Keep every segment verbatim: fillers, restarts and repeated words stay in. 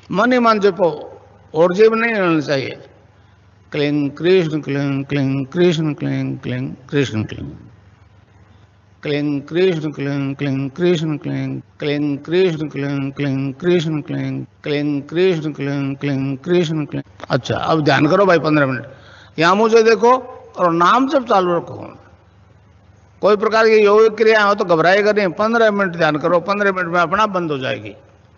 मन ही मन जपो और जीव नहीं लेना चाहिए। क्लिंग कृष्ण क्लिंग क्लिंग कृष्ण क्लिंग क्लिंग कृष्ण क्लिंग क्लिंग कृष्ण क्लिंग क्लिंग कृष्ण क्लिंग क्लिंग कृष्ण क्लिंग क्लिंग कृष्ण क्लिंग क्लिंग कृष्ण क्लिंग क्लिंग कृष्ण क्लिंग। अच्छा, अब ध्यान करो भाई पंद्रह मिनट यहां मुझे देखो और नाम जब चालू रखो। कोई प्रकार की योग क्रिया हो तो घबराएगा नहीं। पंद्रह मिनट ध्यान करो, पंद्रह मिनट में अपना बंद हो जाएगी।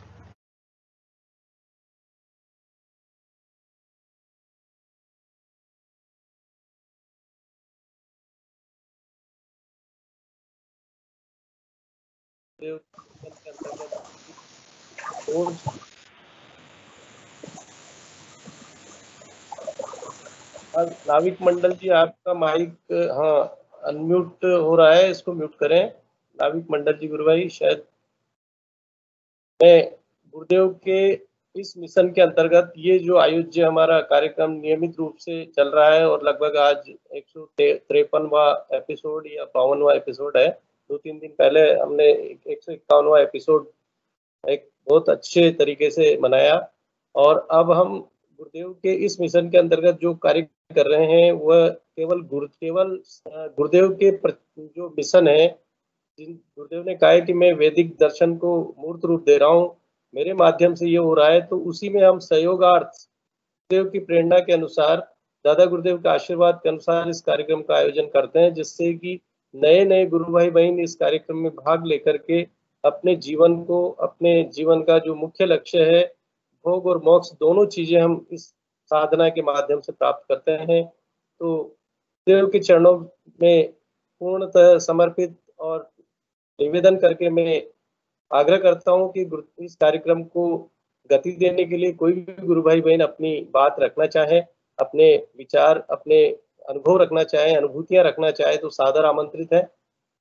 नाविक मंडल जी आपका माइक हाँ अनम्यूट हो रहा है, इसको म्यूट करें। नाविक मंडल जी गुरु भाई, शायद मैं गुरुदेव के इस मिशन के अंतर्गत ये जो आयोज्य हमारा कार्यक्रम नियमित रूप से चल रहा है और लगभग आज एक सौ तिरपनवा एपिसोड या बावनवा एपिसोड है। दो तीन दिन पहले हमने एक सौ इक्यावनवा एपिसोड एक बहुत अच्छे तरीके से मनाया और अब हम गुरुदेव के इस मिशन के अंतर्गत जो कार्य कर रहे हैं वह केवल गुरु केवल गुरुदेव के जो मिशन है, जिन गुरुदेव ने कहा है कि मैं वैदिक दर्शन को मूर्त रूप दे रहा हूँ, मेरे माध्यम से ये हो रहा है, तो उसी में हम सहयोगार्थ गुरुदेव की प्रेरणा के अनुसार, दादा गुरुदेव के आशीर्वाद के अनुसार इस कार्यक्रम का आयोजन करते हैं, जिससे कि नए नए गुरु भाई बहन इस कार्यक्रम में भाग लेकर के अपने जीवन को, अपने जीवन का जो मुख्य लक्ष्य है भोग और मोक्ष दोनों चीजें हम इस साधना के माध्यम से प्राप्त करते हैं। तो गुरुदेव के चरणों में पूर्णतः समर्पित और निवेदन करके मैं आग्रह करता हूं कि इस कार्यक्रम को गति देने के लिए कोई भी गुरु भाई बहन अपनी बात रखना चाहे, अपने विचार, अपने अनुभव रखना चाहे, अनुभूतियां रखना चाहे तो सादर आमंत्रित है।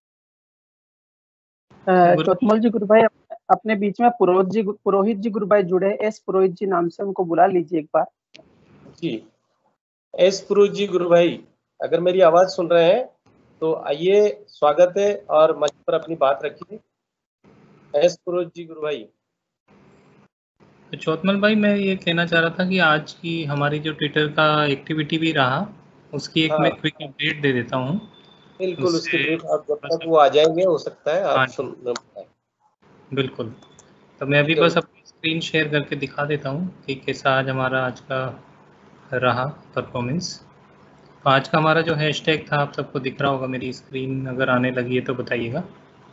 चोतमल जी गुरु भाई, अपने बीच में पुरोहित जी पुरोहित जी गुरु भाई जुड़े, एस पुरोहित जी नाम से, उनको बुला लीजिए एक बार। जी, एस पुरोहित जी गुरु भाई अगर मेरी आवाज सुन रहे हैं तो आइए, स्वागत है और मंच पर अपनी बात रखिए। एस पुरोहित जी गुरु भाई। चौतमल भाई, मैं ये कहना चाह रहा था कि आज की हमारी जो ट्विटर का एक्टिविटी भी रहा उसकी एक हाँ। मैं क्विक अपडेट दे देता हूँ। बिल्कुल, उसकी ब्रीफ आप जब तक वो आ जाएंगे हो सकता है आप सुन। बिल्कुल, तो मैं अभी बस अपनी स्क्रीन शेयर करके दिखा देता हूँ कि कैसा आज हमारा आज का रहा परफॉर्मेंस। तो आज का हमारा जो हैशटैग था आप सबको दिख रहा होगा, मेरी स्क्रीन अगर आने लगी है तो बताइएगा।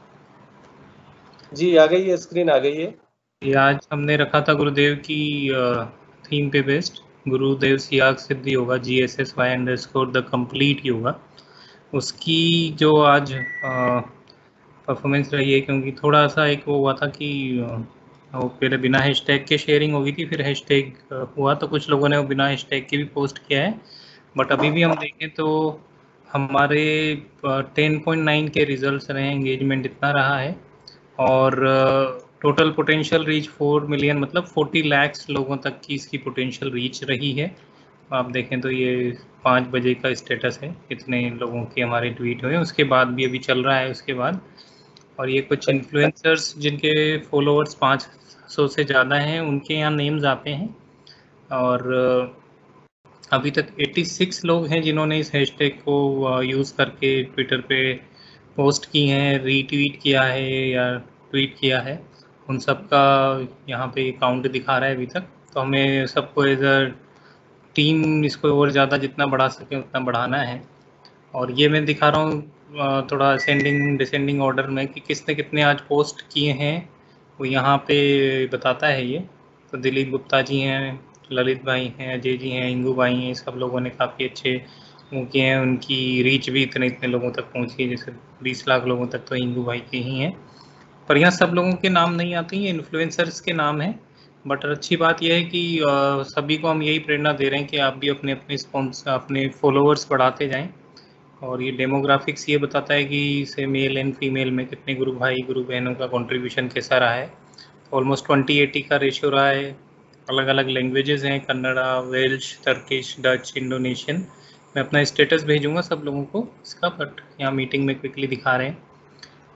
जी आ गई है, स्क्रीन आ गई है। ये आज हमने रखा था गुरुदेव की थीम पे based, Gurudev Siyag Siddhi yoga G S S Y underscore the complete yoga. उसकी जो आज परफॉर्मेंस रही है, क्योंकि थोड़ा सा एक वो हुआ था कि वो पहले बिना हैशटैग के शेयरिंग होगी थी, फिर हैशटैग हुआ तो कुछ लोगों ने वो बिना हैशटैग के भी पोस्ट किया है। बट अभी भी हम देखें तो हमारे टेन पॉइंट नाइन के रिजल्ट्स रहे, एंगेजमेंट इतना रहा है और total potential reach four million मतलब फोर्टी लैक्स लोगों तक की इसकी पोटेंशियल रीच रही है। आप देखें तो ये पाँच बजे का स्टेटस है, इतने लोगों के हमारे ट्वीट हुए, उसके बाद भी अभी चल रहा है उसके बाद। और ये कुछ इन्फ्लुएंसर्स जिनके फॉलोअर्स पाँच सौ से ज़्यादा हैं उनके यहाँ नेम्स आते हैं और अभी तक छियासी लोग हैं जिन्होंने इस हैशटैग को यूज़ करके ट्विटर पे पोस्ट की हैं, रीट्वीट किया है या ट्वीट किया है। उन सब का यहाँ पे काउंट दिखा रहा है अभी तक। तो हमें सबको एज अ टीम इसको और ज़्यादा जितना बढ़ा सकें उतना बढ़ाना है। और ये मैं दिखा रहा हूँ थोड़ा असेंडिंग डिसेंडिंग ऑर्डर में कि किसने कितने आज पोस्ट किए हैं, वो यहाँ पे बताता है ये। तो दिलीप गुप्ता जी हैं, ललित भाई हैं, अजय जी हैं, इंगू भाई हैं, सब लोगों ने काफ़ी अच्छे वो किए हैं। उनकी रीच भी इतने इतने लोगों तक पहुँची है, जैसे बीस लाख लोगों तक तो इंगू भाई के ही हैं। पर यहाँ सब लोगों के नाम नहीं आते हैं, इन्फ्लुएंसर्स के नाम हैं। बट अच्छी बात यह है कि आ, सभी को हम यही प्रेरणा दे रहे हैं कि आप भी अपने अपने स्पॉन्स अपने फॉलोअर्स बढ़ाते जाएं। और ये डेमोग्राफिक्स ये बताता है कि से मेल एंड फीमेल में कितने गुरु भाई गुरु बहनों का कंट्रीब्यूशन कैसा रहा है। ऑलमोस्ट ट्वेंटी एटी का रेशियो रहा है। अलग अलग लैंग्वेजेस हैं, Kannada, Welsh, Turkish, Dutch, Indonesian. मैं अपना स्टेटस भेजूंगा सब लोगों को इसका, बट यहाँ मीटिंग में क्विकली दिखा रहे हैं।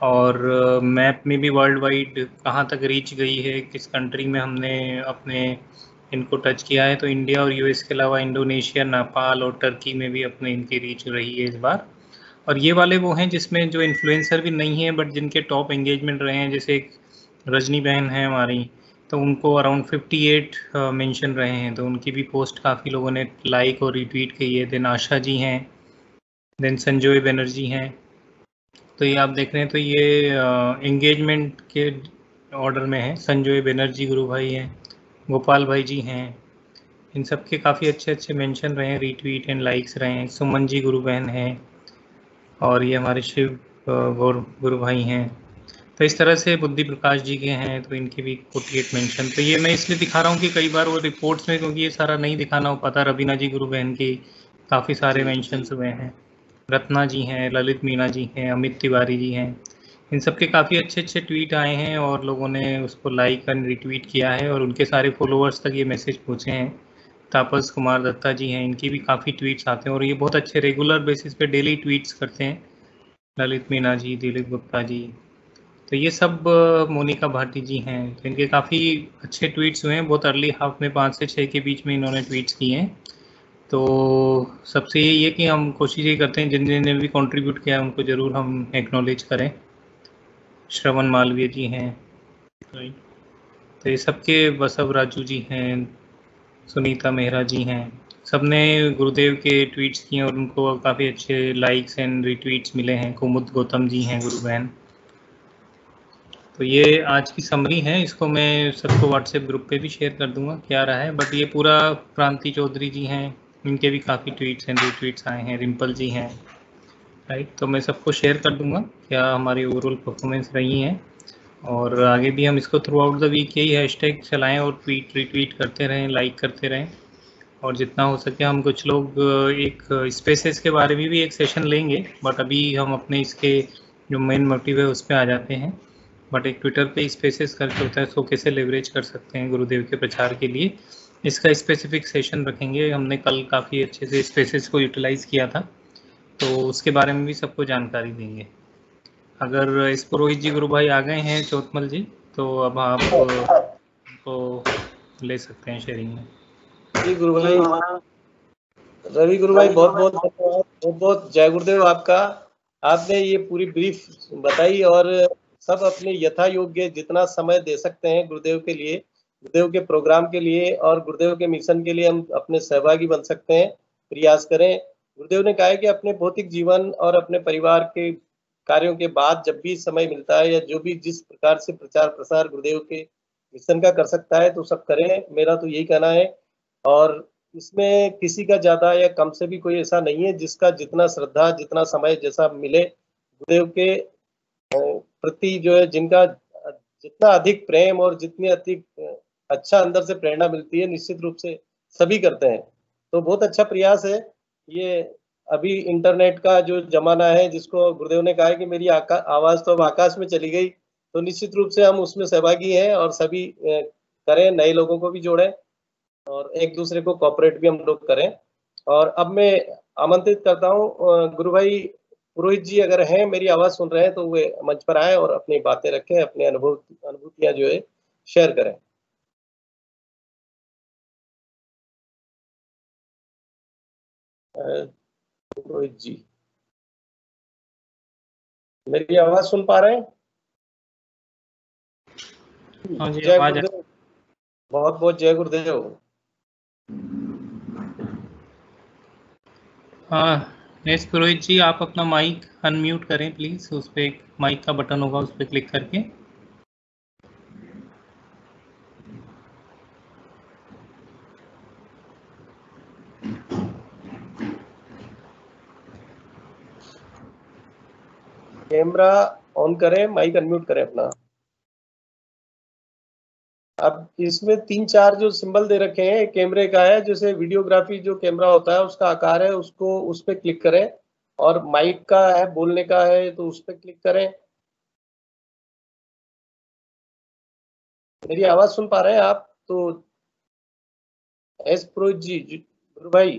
और मैप में भी वर्ल्ड वाइड कहाँ तक रीच गई है, किस कंट्री में हमने अपने इनको टच किया है, तो इंडिया और यूएस के अलावा इंडोनेशिया, नेपाल और टर्की में भी अपने इनकी रीच रही है इस बार। और ये वाले वो हैं जिसमें जो इन्फ्लुएंसर भी नहीं है बट जिनके टॉप एंगेजमेंट रहे हैं, जैसे एक रजनी बहन है हमारी, तो उनको अराउंड अट्ठावन मेंशन रहे हैं, तो उनकी भी पोस्ट काफ़ी लोगों ने लाइक और रिट्वीट की है। देन आशा जी हैं, देन संजय बनर्जी हैं। तो ये आप देख रहे हैं तो ये एंगेजमेंट के ऑर्डर में है। संजय बनर्जी गुरु भाई हैं, गोपाल भाई जी हैं, इन सब के काफ़ी अच्छे अच्छे मेंशन रहे हैं, रीट्वीट एंड लाइक्स रहे हैं। सुमन जी गुरु बहन हैं, और ये हमारे शिव गौर गुरु भाई हैं। तो इस तरह से बुद्धि प्रकाश जी के हैं, तो इनके भी अड़तालीस मेंशन। तो ये मैं इसलिए दिखा रहा हूँ कि कई बार वो रिपोर्ट्स में, क्योंकि ये सारा नहीं दिखाना हो पाता, रवीना जी गुरु बहन की काफ़ी सारे मेंशंस हुए हैं, रत्ना जी हैं, ललित मीना जी हैं, अमित तिवारी जी हैं, इन सब के काफ़ी अच्छे अच्छे ट्वीट आए हैं और लोगों ने उसको लाइक एंड रिट्वीट किया है और उनके सारे फॉलोअर्स तक ये मैसेज पहुँचे हैं। तापस कुमार दत्ता जी हैं, इनकी भी काफ़ी ट्वीट्स आते हैं और ये बहुत अच्छे रेगुलर बेसिस पे डेली ट्वीट्स करते हैं। ललित मीना जी, दिलीप गुप्ता जी, तो ये सब मोनिका भाटी जी हैं, तो इनके काफ़ी अच्छे ट्वीट्स हुए हैं। बहुत अर्ली हाफ में पाँच से छः के बीच में इन्होंने ट्वीट्स किए हैं। तो सबसे यही है कि हम कोशिश ये करते हैं जिन जिन ने भी कंट्रीब्यूट किया है उनको ज़रूर हम एक्नॉलेज करें। श्रवण मालवीय जी हैं, तो ये सबके बसव राजू जी हैं, सुनीता मेहरा जी हैं, सबने गुरुदेव के ट्वीट्स किए और उनको काफ़ी अच्छे लाइक्स एंड रिट्वीट्स मिले हैं। कुमुद गौतम जी हैं गुरु बहन। तो ये आज की समरी है, इसको मैं सबको व्हाट्सएप ग्रुप पे भी शेयर कर दूंगा क्या रहा है। बट ये पूरा क्रांति चौधरी जी हैं, इनके भी काफ़ी ट्वीट्स एंड रीट्वीट्स आए हैं, रिम्पल जी हैं, राइट। तो मैं सबको शेयर कर दूंगा क्या हमारी ओवरऑल परफॉर्मेंस रही हैं, और आगे भी हम इसको थ्रू आउट द वीक यही हैशटैग चलाएं और ट्वीट रिट्वीट करते रहें, लाइक करते रहें, और जितना हो सके हम कुछ लोग एक स्पेसेस के बारे में भी एक सेशन लेंगे, बट अभी हम अपने इसके जो मेन मोटिव है उस पर आ जाते हैं। बट एक ट्विटर पे स्पेसेस करके होता है, सो कैसे लेवरेज कर सकते हैं गुरुदेव के प्रचार के लिए, इसका स्पेसिफिक सेशन रखेंगे। हमने कल काफ़ी अच्छे से स्पेसेस को यूटिलाइज किया था, तो उसके बारे में भी सबको जानकारी देंगे। अगर इस पुरोहित जी गुरु भाई आ गए हैं चौथमल जी, तो अब आप उनको ले सकते हैं शेयरिंग में। जी गुरु भाई, रवि गुरु भाई बहुत बहुत धन्यवाद, बहुत बहुत जय गुरुदेव आपका। आपने ये पूरी ब्रीफ बताई और सब अपने यथा योग्य जितना समय दे सकते हैं गुरुदेव के लिए, गुरुदेव के प्रोग्राम के लिए और गुरुदेव के मिशन के लिए हम अपने सहभागी बन सकते हैं, प्रयास करें। गुरुदेव ने कहा है कि अपने भौतिक जीवन और अपने परिवार के कार्यों के बाद जब भी समय मिलता है या जो भी जिस प्रकार से प्रचार प्रसार गुरुदेव के मिशन का कर सकता है तो सब करें, मेरा तो यही कहना है। और इसमें किसी का ज्यादा या कम से भी कोई ऐसा नहीं है, जिसका जितना श्रद्धा, जितना समय जैसा मिले गुरुदेव के प्रति जो है, जिनका जितना अधिक प्रेम और जितनी अधिक अच्छा अंदर से प्रेरणा मिलती है, निश्चित रूप से सभी करते हैं। तो बहुत अच्छा प्रयास है ये। अभी इंटरनेट का जो जमाना है, जिसको गुरुदेव ने कहा है कि मेरी आवाज तो अब आकाश में चली गई, तो निश्चित रूप से हम उसमें सहभागी हैं और सभी करें, नए लोगों को भी जोड़ें और एक दूसरे को कोऑपरेट भी हम लोग करें। और अब मैं आमंत्रित करता हूँ गुरु भाई पुरोहित जी, अगर हैं मेरी आवाज सुन रहे हैं तो वे मंच पर आए और अपनी बातें रखें, अपने अनुभव अनुभूतियां जो है शेयर करें। पुरोहित जी मेरी आवाज सुन पा रहे हैं? हाँ जी, जय आवाज गुरुदेव, बहुत बहुत जय गुरुदेव। हाँ यस पुरोहित जी, आप अपना माइक अनम्यूट करें प्लीज, उस पर एक माइक का बटन होगा, उस पर क्लिक करके। कैमरा ऑन करें, माइक अनम्यूट करें अपना। अब इसमें तीन चार जो सिंबल दे रखे हैं कैमरे का है, जैसे वीडियोग्राफी जो कैमरा होता है उसका आकार है, उसको उस पर क्लिक करें, और माइक का है, बोलने का है तो उस पर क्लिक करें। मेरी आवाज सुन पा रहे हैं आप? तो एस पुरोहित जी, गुरु भाई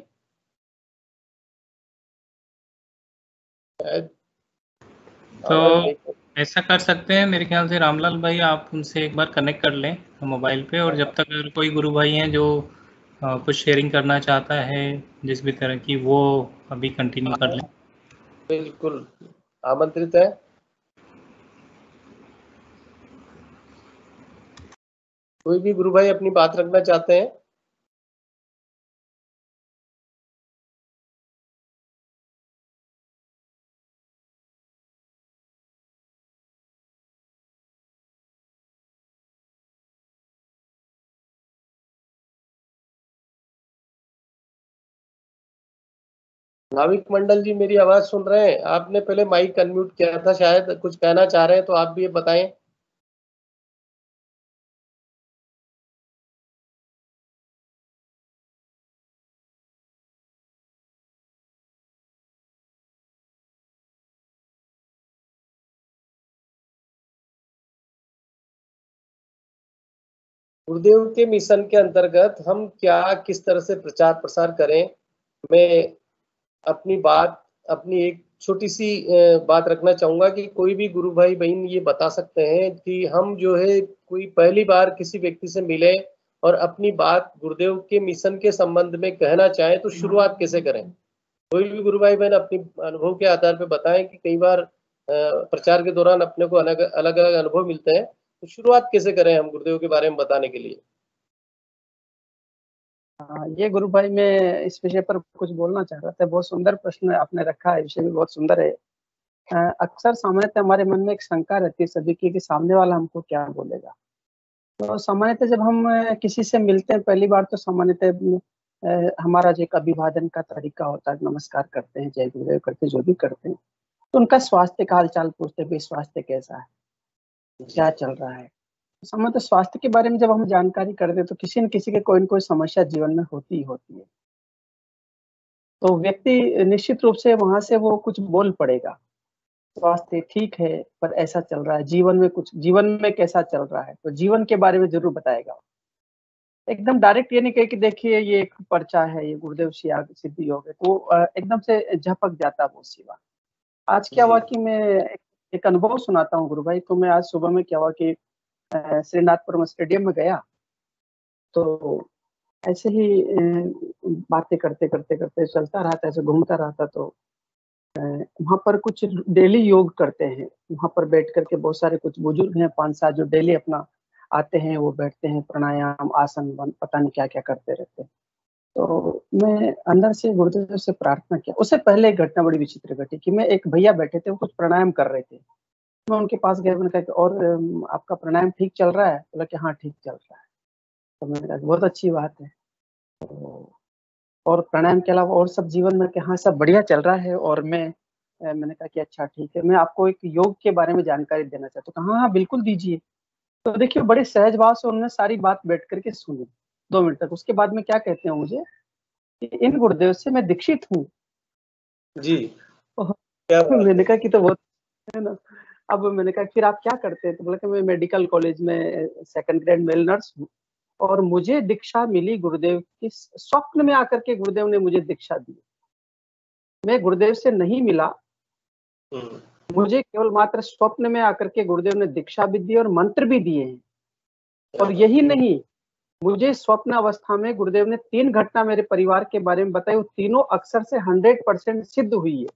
तो ऐसा कर सकते हैं मेरे ख्याल से रामलाल भाई, आप उनसे एक बार कनेक्ट कर लें मोबाइल पे, और जब तक अगर कोई गुरु भाई हैं जो अ, कुछ शेयरिंग करना चाहता है जिस भी तरह की, वो अभी कंटिन्यू कर लें। बिल्कुल आमंत्रित है। कोई भी गुरु भाई अपनी बात रखना चाहते हैं? नाविक मंडल जी मेरी आवाज सुन रहे हैं? आपने पहले माइक अनम्यूट किया था, शायद कुछ कहना चाह रहे हैं, तो आप भी ये बताएं। गुरुदेव के मिशन के अंतर्गत हम क्या किस तरह से प्रचार प्रसार करें? मैं अपनी बात अपनी एक छोटी सी बात रखना चाहूंगा कि कोई भी गुरु भाई बहन ये बता सकते हैं कि हम जो है कोई पहली बार किसी व्यक्ति से मिले और अपनी बात गुरुदेव के मिशन के संबंध में कहना चाहें तो शुरुआत कैसे करें? कोई भी गुरु भाई बहन अपनी अनुभव के आधार पर बताएं कि कई बार प्रचार के दौरान अपने को अलग अलग अलग अनुभव मिलते हैं, तो शुरुआत कैसे करें हम गुरुदेव के बारे में बताने के लिए? हाँ, ये गुरु भाई मैं इस विषय पर कुछ बोलना चाह रहा था। बहुत सुंदर प्रश्न आपने रखा है, विषय भी बहुत सुंदर है। अक्सर सामान्यतः हमारे मन में एक शंका रहती है सभी की कि सामने वाला हमको क्या बोलेगा। तो सामान्यतः जब हम किसी से मिलते हैं पहली बार, तो सामान्यतः हमारा जो एक अभिवादन का तरीका होता है, नमस्कार करते हैं, जय गुरुदेव करते हैं, जो भी करते हैं, तो उनका स्वास्थ्य का हालचाल पूछते हैं, स्वास्थ्य कैसा है, क्या चल रहा है। सामान्यतः स्वास्थ्य के बारे में जब हम जानकारी करते हैं तो किसी न किसी के कोई न कोई समस्या जीवन में होती ही होती है। तो व्यक्ति निश्चित रूप से वहां से वो कुछ बोल पड़ेगा, स्वास्थ्य ठीक है पर ऐसा चल रहा है, जीवन में कुछ जीवन में कैसा चल रहा है, तो जीवन के बारे में जरूर बताएगा। एकदम डायरेक्ट ये नहीं कहे कि देखिए ये एक पर्चा है, ये गुरुदेव सिद्धि योग है, तो एकदम से झपक जाता वो सिवा। आज क्या हुआ कि मैं एक अनुभव सुनाता हूँ गुरु भाई। तो मैं आज सुबह में क्या हुआ कि श्रीनाथपुरम स्टेडियम में गया, तो ऐसे ही बातें करते करते करते चलता रहा था, ऐसे घूमता रहा था। तो वहाँ पर कुछ डेली योग करते हैं, वहाँ पर बैठ करके बहुत सारे कुछ बुजुर्ग हैं, पांच सात, जो डेली अपना आते हैं, वो बैठते हैं, प्राणायाम आसन पता नहीं क्या क्या करते रहते हैं। तो मैं अंदर से गुरुदेव से प्रार्थना किया। उससे पहले एक घटना बड़ी विचित्र घटी कि मैं एक भैया बैठे थे, वो कुछ प्राणायाम कर रहे थे। मैं उनके पास गया, मैंने कहा और आपका प्राणायाम ठीक चल रहा है? बोला कि हाँ ठीक चल रहा है। तो मैंने कहा बहुत अच्छी बात है, तो और प्राणायाम के अलावा और सब जीवन में कि हाँ सब बढ़िया चल रहा है। और मैं मैंने कहा कि अच्छा ठीक है, मैं आपको एक योग के बारे में जानकारी देना चाहता हूँ। हाँ हाँ बिल्कुल दीजिए। तो देखिए बड़े सहज भाव से उन्होंने सारी बात बैठ करके सुनी दो मिनट तक। उसके बाद में क्या कहते हैं मुझे कि इन गुरुदेव से मैं दीक्षित हूँ जी। क्या मैंने कहा कि तो बहुत है ना। अब मैंने कहा फिर आप क्या करते हैं? तो बोला कि मैं मेडिकल कॉलेज में सेकंड ग्रेड मेल नर्स हूँ और मुझे दीक्षा मिली गुरुदेव की, स्वप्न में आकर के गुरुदेव ने मुझे दीक्षा दी। मैं गुरुदेव से नहीं मिला, मुझे केवल मात्र स्वप्न में आकर के गुरुदेव ने दीक्षा भी दी और मंत्र भी दिए हैं। और यही नहीं, मुझे स्वप्न अवस्था में गुरुदेव ने तीन घटना मेरे परिवार के बारे में बताई, वो तीनों अक्सर से हंड्रेड परसेंट सिद्ध हुई है।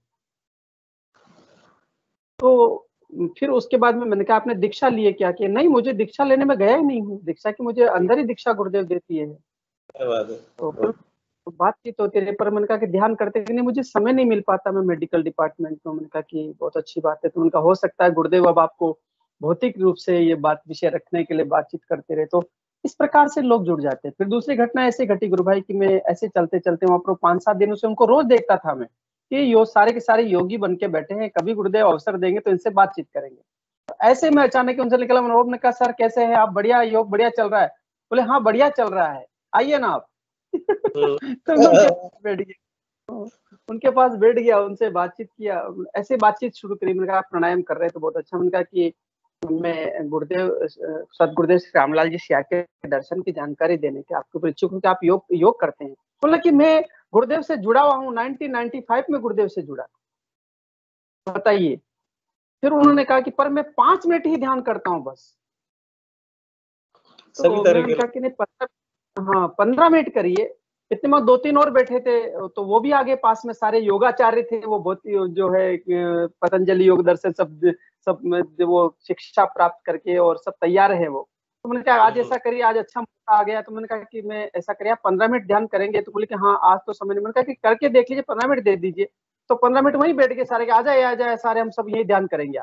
तो फिर उसके बाद में मैंने कहा आपने दीक्षा लिए क्या? कि नहीं मुझे दीक्षा लेने में गया ही नहीं हूँ, दीक्षा की मुझे अंदर ही दीक्षा गुरुदेव देती है। तो फिर बातचीत होती रही, पर मैंने कहा कि ध्यान करते कि नहीं मुझे समय नहीं मिल पाता, मैं मेडिकल डिपार्टमेंट में। मैंने कहा कि बहुत अच्छी बात है। तो उनका हो सकता है गुरुदेव अब आपको भौतिक रूप से ये बात विषय रखने के लिए बातचीत करते रहे। तो इस प्रकार से लोग जुड़ जाते हैं। फिर दूसरी घटना ऐसे घटी गुरु भाई कि मैं ऐसे चलते चलते वहां पर पांच सात दिनों से उनको रोज देखता था मैं कि यो सारे के सारे योगी बन के बैठे हैं, कभी गुरुदेव अवसर देंगे तो इनसे बातचीत करेंगे। तो ऐसे में अचानक उनसे निकला, मैंने कहा सर कैसे है आप? बढ़िया, योग बढ़िया चल रहा है? बोले हाँ बढ़िया चल रहा है, आइए ना आप। तो उनके पास बैठ गया उनके पास बैठ गया उनसे बातचीत किया, ऐसे बातचीत शुरू करी। मैंने कहा प्राणायाम कर रहे तो बहुत अच्छा। मैंने कहा कि मैं गुरुदेव सदगुरुदेव श्री रामलाल जी सिया के दर्शन की जानकारी देने के आपके ऊपर इच्छुक हूँ कि आप योग योग करते हैं। बोला कि मैं गुरुदेव से जुड़ा हुआ हूँ, नाइनटीन नाइंटी फाइव में गुरुदेव से जुड़ा। बताइए फिर उन्होंने कहा कि पर मैं पांच मिनट ही ध्यान करता हूँ बस। तो सभी तरह मैंने के कहा कि नहीं पंद्रह हाँ पंद्रह मिनट करिए। इतने में दो तीन और बैठे थे, तो वो भी आगे पास में सारे योगाचार्य थे, वो बहुत ही जो है पतंजलि योग दर्शन सब सब वो शिक्षा प्राप्त करके और सब तैयार है वो। तो मैंने कहा आज ऐसा करिए, आज अच्छा मौका आ गया, तो मैंने कहा कि मैं ऐसा करिए आप पंद्रह मिनट ध्यान करेंगे? तो बोले कि हाँ आज तो समय नहीं। मैंने कहा कि करके देख लीजिए, पंद्रह मिनट दे दीजिए। तो पंद्रह मिनट वहीं बैठ के सारे आ जाए आ जाए सारे, हम सब यही ध्यान करेंगे।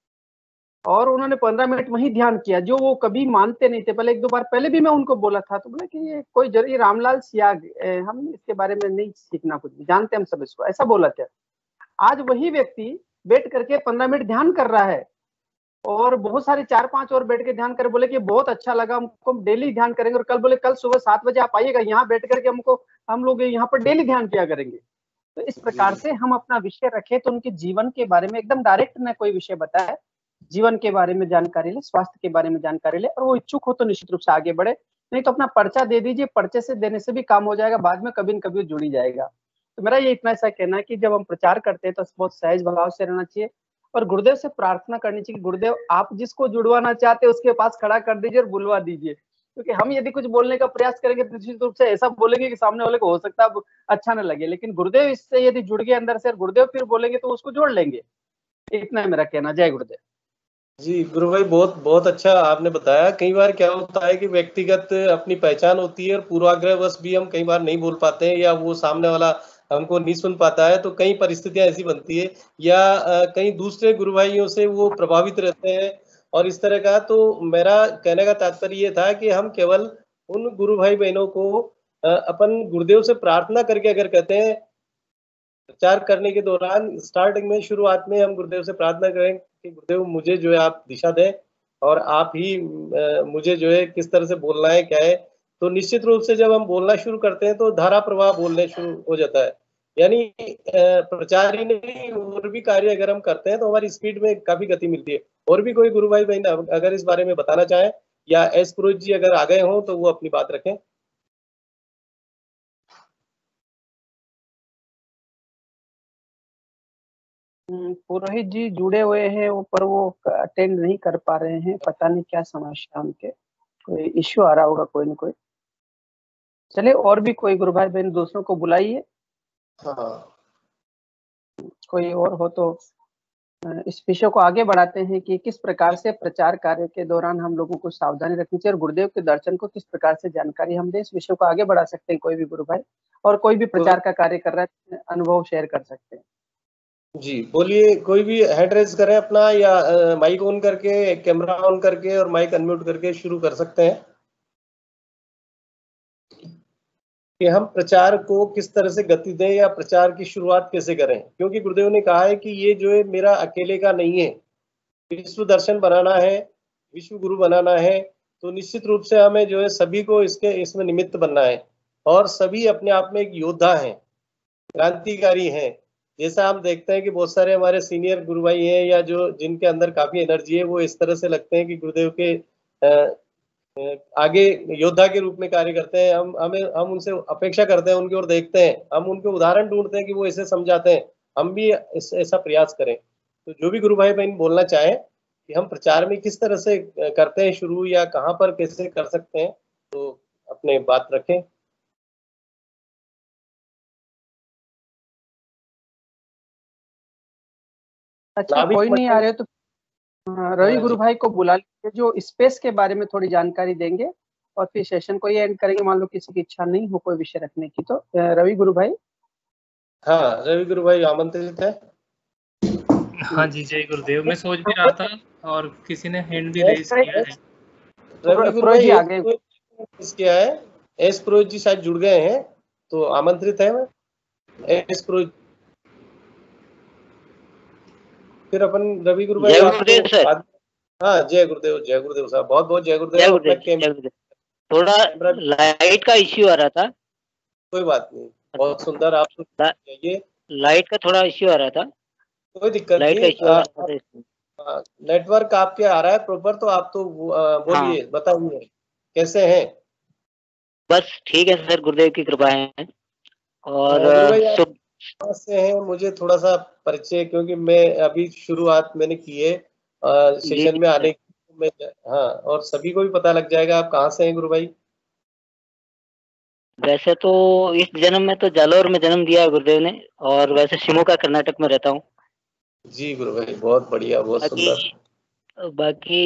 और उन्होंने पंद्रह मिनट वहीं ध्यान किया, जो वो कभी मानते नहीं थे। पहले एक दो बार पहले भी मैं उनको बोला था, तो बोले कि ये कोई जरूरी रामलाल सियाग, हम इसके बारे में नहीं सीखना, कुछ भी जानते हम सब इसको, ऐसा बोला था। आज वही व्यक्ति बैठ करके पंद्रह मिनट ध्यान कर रहा है, और बहुत सारे चार पांच और बैठ के ध्यान कर, बोले कि बहुत अच्छा लगा हमको, डेली ध्यान करेंगे। और कल बोले कल सुबह सात बजे आप आइएगा, यहाँ बैठ करके हमको हम लोग यहाँ पर डेली ध्यान किया करेंगे। तो इस प्रकार से हम अपना विषय रखें, तो उनके जीवन के बारे में एकदम डायरेक्ट न कोई विषय बताए, जीवन के बारे में जानकारी ले, स्वास्थ्य के बारे में जानकारी ले, और वो इच्छुक हो तो निश्चित रूप से आगे बढ़े। नहीं तो अपना पर्चा दे दीजिए, पर्चे से देने से भी काम हो जाएगा, बाद में कभी न कभी जुड़ ही जाएगा। तो मेरा ये इतना ऐसा कहना है कि जब हम प्रचार करते हैं तो बहुत सहज भाव से रहना चाहिए, और गुरुदेव से प्रार्थना करनी चाहिए कि गुरुदेव आप जिसको जुड़वाना चाहते हैं उसके पास खड़ा कर दीजिए और बुलवा दीजिए। क्योंकि हम यदि कुछ बोलने का प्रयास करेंगे तो निश्चित रूप से ऐसा बोलेंगे कि सामने वाले को हो सकता है अच्छा न लगे, लेकिन गुरुदेव इससे यदि जुड़ गए अंदर से, और गुरुदेव फिर बोलेंगे तो उसको जोड़ लेंगे। इतना है मेरा कहना। जय गुरुदेव। जी गुरु भाई, बहुत बहुत अच्छा आपने बताया। कई बार क्या होता है कि व्यक्तिगत अपनी पहचान होती है और पूर्वाग्रहवश भी हम कई बार नहीं बोल पाते हैं, या वो सामने वाला हमको नहीं सुन पाता है, तो कई परिस्थितियां ऐसी बनती है, या कई दूसरे गुरु भाइयों से वो प्रभावित रहते हैं और इस तरह का। तो मेरा कहने का तात्पर्य ये था कि हम केवल उन गुरु भाई बहनों को अपन गुरुदेव से प्रार्थना करके अगर कहते हैं, प्रचार करने के दौरान स्टार्टिंग में शुरुआत में हम गुरुदेव से प्रार्थना करें कि गुरुदेव मुझे जो है आप दिशा दें, और आप ही मुझे जो है किस तरह से बोलना है क्या है, तो निश्चित रूप से जब हम बोलना शुरू करते हैं तो धारा प्रवाह बोलने शुरू हो जाता है। यानी प्रचार ही नहीं, और भी कार्य अगर हम करते हैं तो हमारी स्पीड में काफी गति मिलती है। और भी कोई गुरु भाई बहन अगर इस बारे में बताना चाहें, या एस पुरोहित जी अगर आ गए हों तो वो अपनी बात रखें। पुरोहित जी जुड़े हुए हैं वो, पर वो अटेंड नहीं कर पा रहे हैं, पता नहीं क्या समस्या उनके, कोई इश्यू आ रहा होगा कोई ना कोई। चले और भी कोई गुरु भाई बहन दूसरों को बुलाइए। हाँ, कोई और हो तो इस विषय को आगे बढ़ाते हैं कि किस प्रकार से प्रचार कार्य के दौरान हम लोगों को सावधानी रखनी चाहिए, और गुरुदेव के दर्शन को किस प्रकार से जानकारी हम दें। इस विषय को आगे बढ़ा सकते हैं कोई भी गुरु भाई, और कोई भी प्रचार का कार्य कर रहा है अनुभव शेयर कर सकते हैं। जी बोलिए, कोई भी हैंड रेज करें अपना, या माइक ऑन करके, कैमरा ऑन करके और माइक अनम्यूट करके शुरू कर सकते हैं कि हम प्रचार को किस तरह से गति दें, या प्रचार की शुरुआत कैसे करें। क्योंकि गुरुदेव ने कहा है कि ये जो है मेरा अकेले का नहीं है, विश्व दर्शन बनाना है, विश्व गुरु बनाना है, तो निश्चित रूप से हमें जो है सभी को इसके इसमें निमित्त बनना है, और सभी अपने आप में एक योद्धा हैं, क्रांतिकारी हैं। जैसा हम देखते हैं कि बहुत सारे हमारे सीनियर गुरु भाई हैं, या जो जिनके अंदर काफी एनर्जी है, वो इस तरह से लगते हैं कि गुरुदेव के आ, आगे योद्धा के रूप में कार्य करते हैं। हम हमें हम उनसे अपेक्षा करते हैं, उनकी ओर देखते हैं, हम उनके उदाहरण ढूंढते हैं कि वो ऐसे समझाते हैं, हम भी इस, ऐसा प्रयास करें। तो जो भी गुरु भाई बहन बोलना चाहें कि हम प्रचार में किस तरह से करते हैं शुरू, या कहाँ पर कैसे कर सकते हैं, तो अपने बात रखें। अच्छा कोई नहीं आ रहे तो रवि गुरु भाई को बुला लीजिए, जो स्पेस के बारे में थोड़ी जानकारी देंगे, और फिर सेशन को ही एंड करेंगे। मान लो किसी की इच्छा नहीं हो कोई विषय रखने की, तो रवि गुरु भाई। हाँ रवि गुरु भाई आमंत्रित है। हाँ जी, जय गुरुदेव। मैं सोच भी रहा था, और किसी ने हैंड भी रेज किया है। रवि गुरु भाई आ गए किया है, एस पुरोहित जी शायद जुड़ गए हैं, तो आमंत्रित है मैं एस पुरोहित। फिर अपन रवि गुरु भाई। जय गुरुदेव सर। हाँ जय गुरुदेव, जय गुरुदेव साहब, बहुत बहुत जय गुरुदेव। जय गुरुदेव। थोड़ा लाइट का इश्यू आ रहा था। कोई बात नहीं, बहुत सुंदर। आप जाइए, लाइट का थोड़ा इश्यू आ रहा था। कोई दिक्कत नहीं, नेटवर्क आपके आ रहा है प्रॉपर, तो आप तो बोलिए, हाँ। बताइए कैसे हैं। बस ठीक है सर, गुरुदेव की कृपा है। और कहाँ से हैं मुझे थोड़ा सा परिचय, क्योंकि मैं अभी शुरुआत मैंने की है अ, जी सेशन जी में सर। आने की। मैं हाँ, और सभी को भी पता लग जाएगा आप कहाँ से हैं गुरु भाई। वैसे तो इस जन्म में तो जालोर में जन्म दिया है गुरुदेव ने, और वैसे शिमोगा कर्नाटक में रहता हूँ। जी गुरु भाई, बहुत बढ़िया, बहुत बाकी सुंदर। बाकी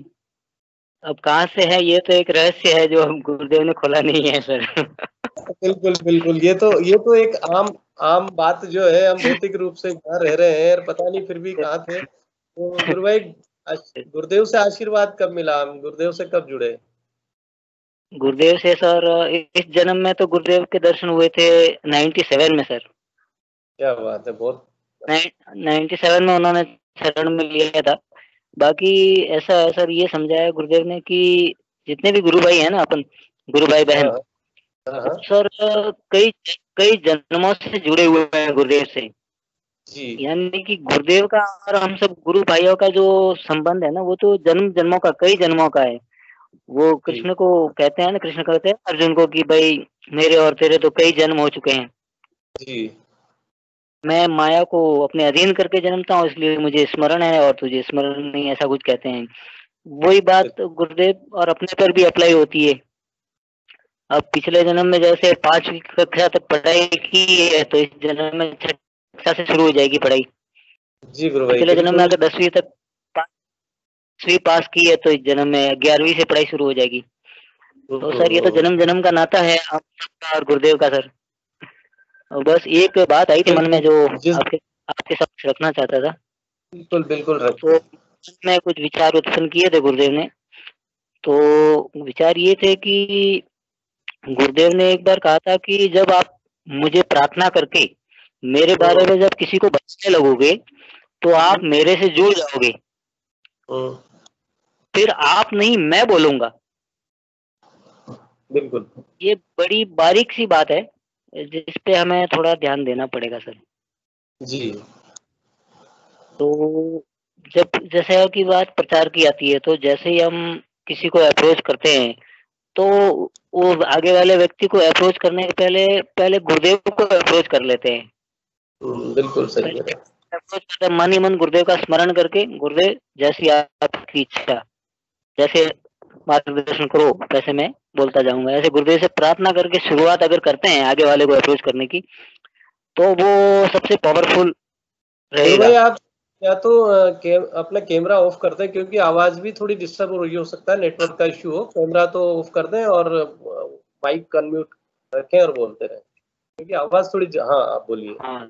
अब कहाँ से है ये तो एक रहस्य है जो हम गुरुदेव ने खोला नहीं है सर। बिल्कुल बिल्कुल, ये तो ये तो एक आम आम बात जो है, हम भौतिक रूप से यहाँ रह रहे हैं और पता नहीं फिर भी कहाँ थे। तो गुरु भाई, आश- गुरुदेव से आशीर्वाद कब मिला, हम गुरुदेव से कब जुड़े? गुरुदेव से सर इस जन्म में तो गुरुदेव के दर्शन हुए थे नाइन्टी सेवन में सर। क्या बात है, बहुत। नाइन्टी सेवन में उन्होंने शरण में लिया था। बाकी ऐसा है सर, ये समझाया गुरुदेव ने कि जितने भी गुरु भाई हैं ना अपन, गुरु भाई हाँ बहन, हाँ वो हाँ, सर कई कई जन्मों से जुड़े हुए हैं गुरुदेव से। जी यानी कि गुरुदेव का और हम सब गुरु भाइयों का जो संबंध है ना, वो तो जन्म जन्मों का, कई जन्मों का है। वो जी कृष्ण को कहते हैं ना, कृष्ण कहते हैं अर्जुन को कि भाई मेरे और तेरे तो कई जन्म हो चुके हैं। जी मैं माया को अपने अधीन करके जन्मता हूँ, इसलिए मुझे स्मरण है और तुझे स्मरण नहीं, ऐसा कुछ कहते हैं। वही बात गुरुदेव और अपने पर भी अप्लाई होती है। अब पिछले जन्म में जैसे पांचवी कक्षा तक पढ़ाई की है, तो इस जन्म में छठी कक्षा से शुरू हो जाएगी पढ़ाई। जी गुरु भाई, पिछले जन्म में बिल्कुल अगर दसवीं तक पांचवी पास की है, तो इस जन्म में ग्यारहवीं से पढ़ाई शुरू हो जाएगी। तो सर ये तो हम्म, जन्म जन्म का नाता है आप सबका और गुरुदेव का सर। और बस एक बात आई थी मन में बिल्कुल। जो जिस आपके आपके समक्ष रखना चाहता था। बिल्कुल बिल्कुल तो रखिए। मन में कुछ विचार उत्पन्न किए थे गुरुदेव ने। तो विचार ये थे कि गुरुदेव ने एक बार कहा था कि जब आप मुझे प्रार्थना करके मेरे बारे हम्म, में जब किसी को बताने लगोगे, तो आप हम्म, मेरे से जुड़ जाओगे। हम्म, फिर आप नहीं, मैं बोलूंगा। बिल्कुल। ये बड़ी बारीक सी बात है, जिस पे हमें थोड़ा ध्यान देना पड़ेगा सर। जी तो जब जैसे की बात प्रचार की आती है, तो जैसे ही हम किसी को अप्रोच करते हैं, तो वो आगे वाले व्यक्ति को अप्रोच करने के पहले पहले गुरुदेव को अप्रोच कर लेते हैं। हम्म, बिल्कुल सही पहले है। अप्रोच करते हैं मन ही मन गुरुदेव का स्मरण करके, गुरुदेव जैसी आपकी इच्छा, जैसे मार्गदर्शन करो वैसे मैं बोलता जाऊंगा, ऐसे गुरुदेव से प्रार्थना करके शुरुआत अगर करते हैं आगे वाले को अप्रोच करने की, तो वो सबसे पावरफुल गुरु रहेगा। भाई, आप या तो अ, के, अपना कैमरा ऑफ कर दें, क्योंकि आवाज भी थोड़ी डिस्टर्ब हो रही हो सकता है, नेटवर्क का इश्यू हो। कैमरा तो ऑफ कर दें और माइक अनम्यूट रखें और बोलते रहें, क्योंकि आवाज थोड़ी ज- हाँ, आप बोलिए। हाँ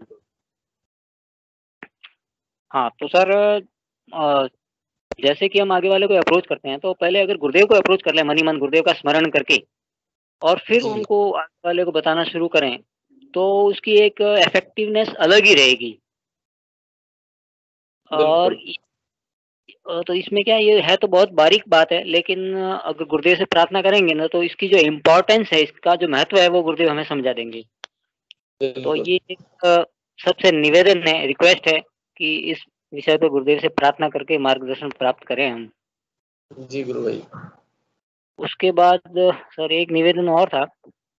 हाँ, तो सर अ, जैसे कि हम आगे वाले को अप्रोच करते हैं, तो पहले अगर गुरुदेव को अप्रोच कर लें मन ही मन गुरुदेव का स्मरण करके, और फिर जी उनको आगे वाले को बताना शुरू करें, तो उसकी एक इफेक्टिवनेस अलग ही रहेगी। और बिल्कुल। इ- अ, तो इसमें क्या, ये है तो बहुत बारीक बात है, लेकिन अगर गुरुदेव से प्रार्थना करेंगे ना, तो इसकी जो इम्पोर्टेंस है, इसका जो महत्व है, वो गुरुदेव हमें समझा देंगे। तो बिल्कुल। ये एक अ, सबसे निवेदन है, रिक्वेस्ट है कि इस विषय पे गुरुदेव से प्रार्थना करके मार्गदर्शन प्राप्त करें हम। जी गुरु भाई। उसके बाद सर एक निवेदन और था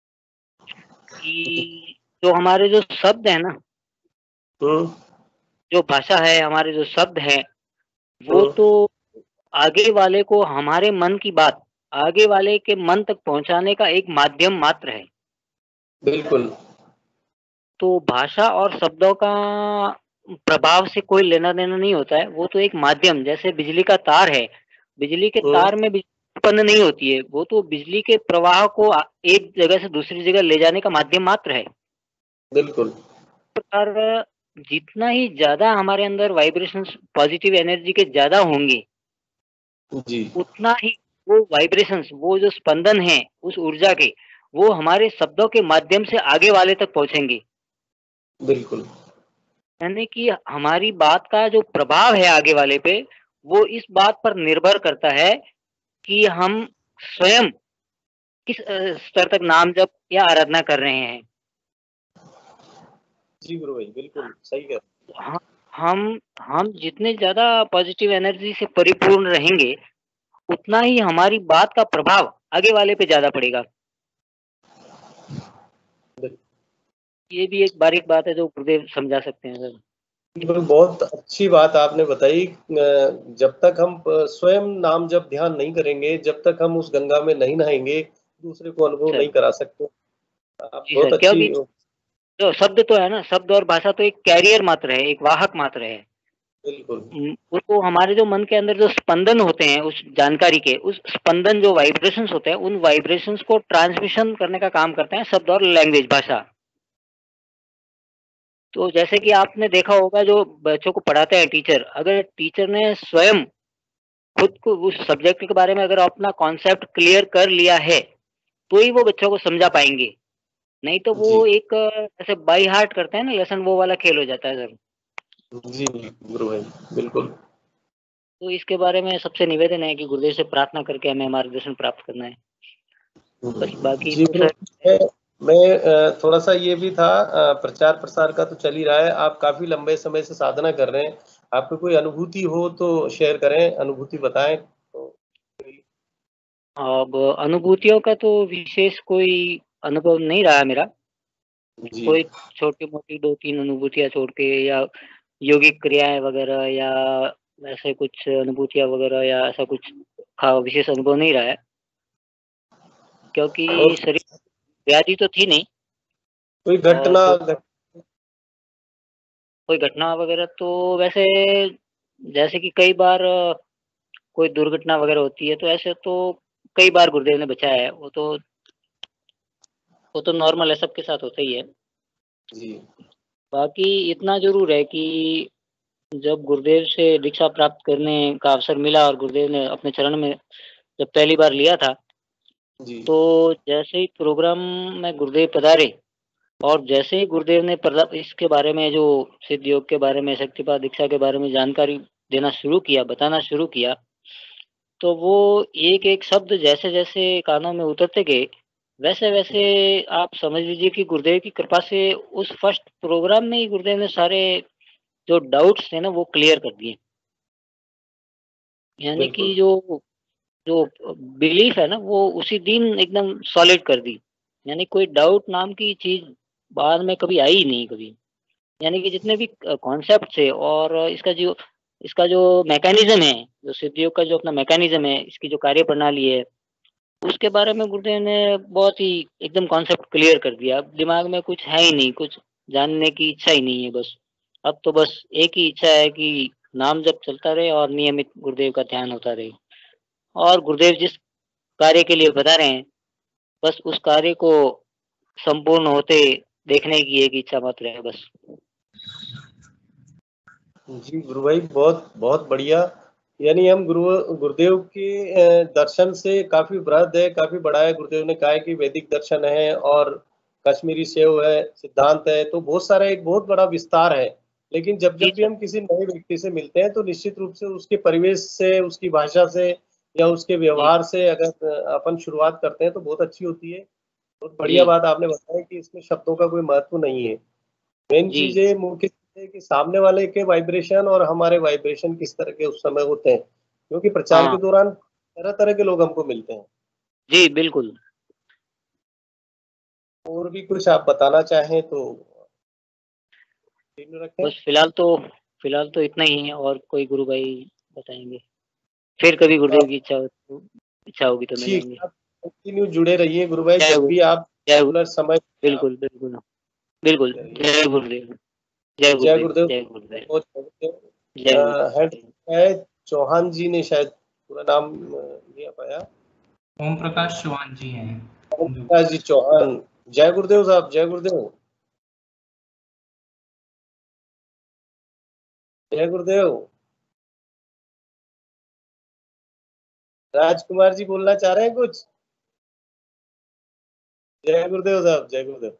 कि जो हमारे जो शब्द है ना, हम्म जो भाषा है, हमारे जो शब्द हैं, वो हम्म, तो आगे वाले को हमारे मन की बात आगे वाले के मन तक पहुंचाने का एक माध्यम मात्र है। बिल्कुल। तो भाषा और शब्दों का प्रभाव से कोई लेना देना नहीं होता है, वो तो एक माध्यम, जैसे बिजली का तार है, बिजली के हम्म, तार में बिजली उत्पन्न नहीं होती है, वो तो बिजली के प्रवाह को आ- एक जगह से दूसरी जगह ले जाने का माध्यम मात्र है। बिल्कुल। प्रकार जितना ही ज्यादा हमारे अंदर वाइब्रेशंस, पॉजिटिव एनर्जी के ज्यादा होंगे, जी उतना ही वो वाइब्रेशंस, वो जो स्पंदन है उस ऊर्जा के, वो हमारे शब्दों के माध्यम से आगे वाले तक पहुंचेंगे। बिल्कुल। यानी कि हमारी बात का जो प्रभाव है आगे वाले पे, वो इस बात पर निर्भर करता है कि हम स्वयं किस अ, स्तर तक नाम जप या आराधना कर रहे हैं। जी गुरु भाई, बिल्कुल सही कह रहे हम हम हम जितने ज्यादा पॉजिटिव एनर्जी से परिपूर्ण रहेंगे, उतना ही हमारी बात का प्रभाव आगे वाले पे ज्यादा पड़ेगा। हैं। ये भी एक बारीक बात है जो गुरुदेव समझा सकते हैं सर। बिल्कुल, बहुत अच्छी बात आपने बताई। जब तक हम स्वयं नाम जब ध्यान नहीं करेंगे, जब तक हम उस गंगा में नहीं नहाएंगे, दूसरे को अनुभव नहीं करा सकते। आप जी बहुत सर, अच्छी। क्योंकि जो शब्द तो है ना, शब्द और भाषा तो एक कैरियर मात्र है, एक वाहक मात्र है। बिल्कुल। उसको हमारे जो मन के अंदर जो स्पंदन होते हैं उस जानकारी के, उस स्पंदन जो वाइब्रेशंस होते हैं, उन वाइब्रेशंस को ट्रांसमिशन करने का काम करते हैं शब्द और लैंग्वेज, भाषा। तो जैसे कि आपने देखा होगा, जो बच्चों को पढ़ाते हैं टीचर, अगर टीचर ने स्वयं खुद को उस सब्जेक्ट के बारे में अगर अपना कॉन्सेप्ट क्लियर कर लिया है, तो ही वो बच्चों को समझा पाएंगे। नहीं तो वो जी। एक ऐसे बाई हार्ट करते हैं ना लेसन, वो वाला खेल हो जाता है सर। जी गुरु भाई, बिल्कुल। तो इसके बारे में सबसे निवेदन है कि गुरुदेव से प्रार्थना करके हमें मार्गदर्शन प्राप्त करना है। बस बाकी जी तो गुरु, सर मैं थोड़ा सा ये भी था, प्रचार प्रसार का तो चल ही रहा है, आप काफी लंबे समय से साधना कर रहे हैं, आपको कोई अनुभूति हो तो शेयर करें, अनुभूति बताएं। तो अब अनुभूतियों का तो विशेष कोई अनुभव नहीं रहा मेरा। जी। कोई छोटी मोटी दो तीन अनुभूतियां छोड़ के, या योगिक क्रियाएं वगैरह, या ऐसे कुछ अनुभूतियां वगैरह, या ऐसा कुछ खास विशेष अनुभव नहीं रहा है, क्योंकि और शरीर व्याधि तो थी नहीं। कोई और घटना कोई घट... कोई घटना वगैरह तो वैसे, जैसे कि कई बार कोई दुर्घटना वगैरह होती है, तो ऐसे तो कई बार गुरुदेव ने बचाया है। वो तो वो तो नॉर्मल है, सबके साथ होता ही है। जी। बाकी इतना जरूर है कि जब गुरुदेव से दीक्षा प्राप्त करने का अवसर मिला और गुरुदेव ने अपने चरण में जब पहली बार लिया था, जी। तो जैसे ही प्रोग्राम में गुरुदेव पधारे और जैसे ही गुरुदेव ने इसके बारे में, जो सिद्ध योग के बारे में, शक्तिपात दीक्षा के बारे में जानकारी देना शुरू किया, बताना शुरू किया, तो वो एक एक शब्द जैसे जैसे कानों में उतरते गए, वैसे वैसे आप समझ लीजिए कि गुरुदेव की कृपा से उस फर्स्ट प्रोग्राम में ही गुरुदेव ने सारे जो डाउट्स थे ना वो क्लियर कर दिए। यानी कि जो जो बिलीफ है ना, वो उसी दिन एकदम सॉलिड कर दी। यानी कोई डाउट नाम की चीज बाद में कभी आई ही नहीं कभी। यानी कि जितने भी कॉन्सेप्ट थे और इसका जो इसका जो मैकेनिज्म है, जो सिद्धियों का जो अपना मैकेनिज्म है, इसकी जो कार्य प्रणाली है, उसके बारे में गुरुदेव ने बहुत ही एकदम कॉन्सेप्ट क्लियर कर दिया। अब दिमाग में कुछ है ही नहीं, कुछ जानने की इच्छा ही नहीं है। बस अब तो बस एक ही इच्छा है कि नाम जब चलता रहे और नियमित गुरुदेव का ध्यान होता रहे, और गुरुदेव जिस कार्य के लिए बता रहे हैं, बस उस कार्य को संपूर्ण होते देखने की एक इच्छा मात्र है बस। जी गुरु भाई, बहुत बहुत बढ़िया। यानी हम गुरु गुरुदेव के दर्शन से काफी वृहद है, काफी बड़ा है। गुरुदेव ने कहा है कि वैदिक दर्शन है और कश्मीरी सेव है, सिद्धांत है, तो बहुत सारा एक बहुत बड़ा विस्तार है। लेकिन जब जब भी हम किसी नए व्यक्ति से मिलते हैं तो निश्चित रूप से उसके परिवेश से, उसकी भाषा से या उसके व्यवहार से अगर अपन शुरुआत करते हैं तो बहुत अच्छी होती है। बहुत बढ़िया बात आपने बताया कि इसमें शब्दों का कोई महत्व नहीं है। मेन चीज ये मुख्य है कि सामने वाले के वाइब्रेशन और हमारे वाइब्रेशन किस तरह के उस समय होते हैं, क्योंकि प्रचार हाँ। के दौरान तरह तरह के लोग हमको मिलते हैं। जी बिल्कुल। और भी कुछ आप बताना चाहें तो रखें। बस फिलहाल तो फिलहाल तो इतना ही है, और कोई गुरु भाई बताएंगे, फिर कभी गुरुदेव की इच्छा हो इच्छा होगी तो ठीक, मिलेंगे। आप कंटिन्यू जुड़े रहिए गुरु भाई, जब भी आप जय समय। बिल्कुल बिल्कुल बिल्कुल। जय गुरुदेव, जय जय गुरुदेव, गुरुदेव। जय गुरुदेव, जय गुरुदेव। हेड चौहान जी ने शायद पूरा नाम नहीं आ पाया। ओम प्रकाश चौहान जी हैं। ओम प्रकाश जी चौहान। जय गुरुदेव साहब, जय गुरुदेव। जय गुरुदेव। राजकुमार जी बोलना चाह रहे हैं कुछ? जय गुरुदेव साहब, जय गुरुदेव।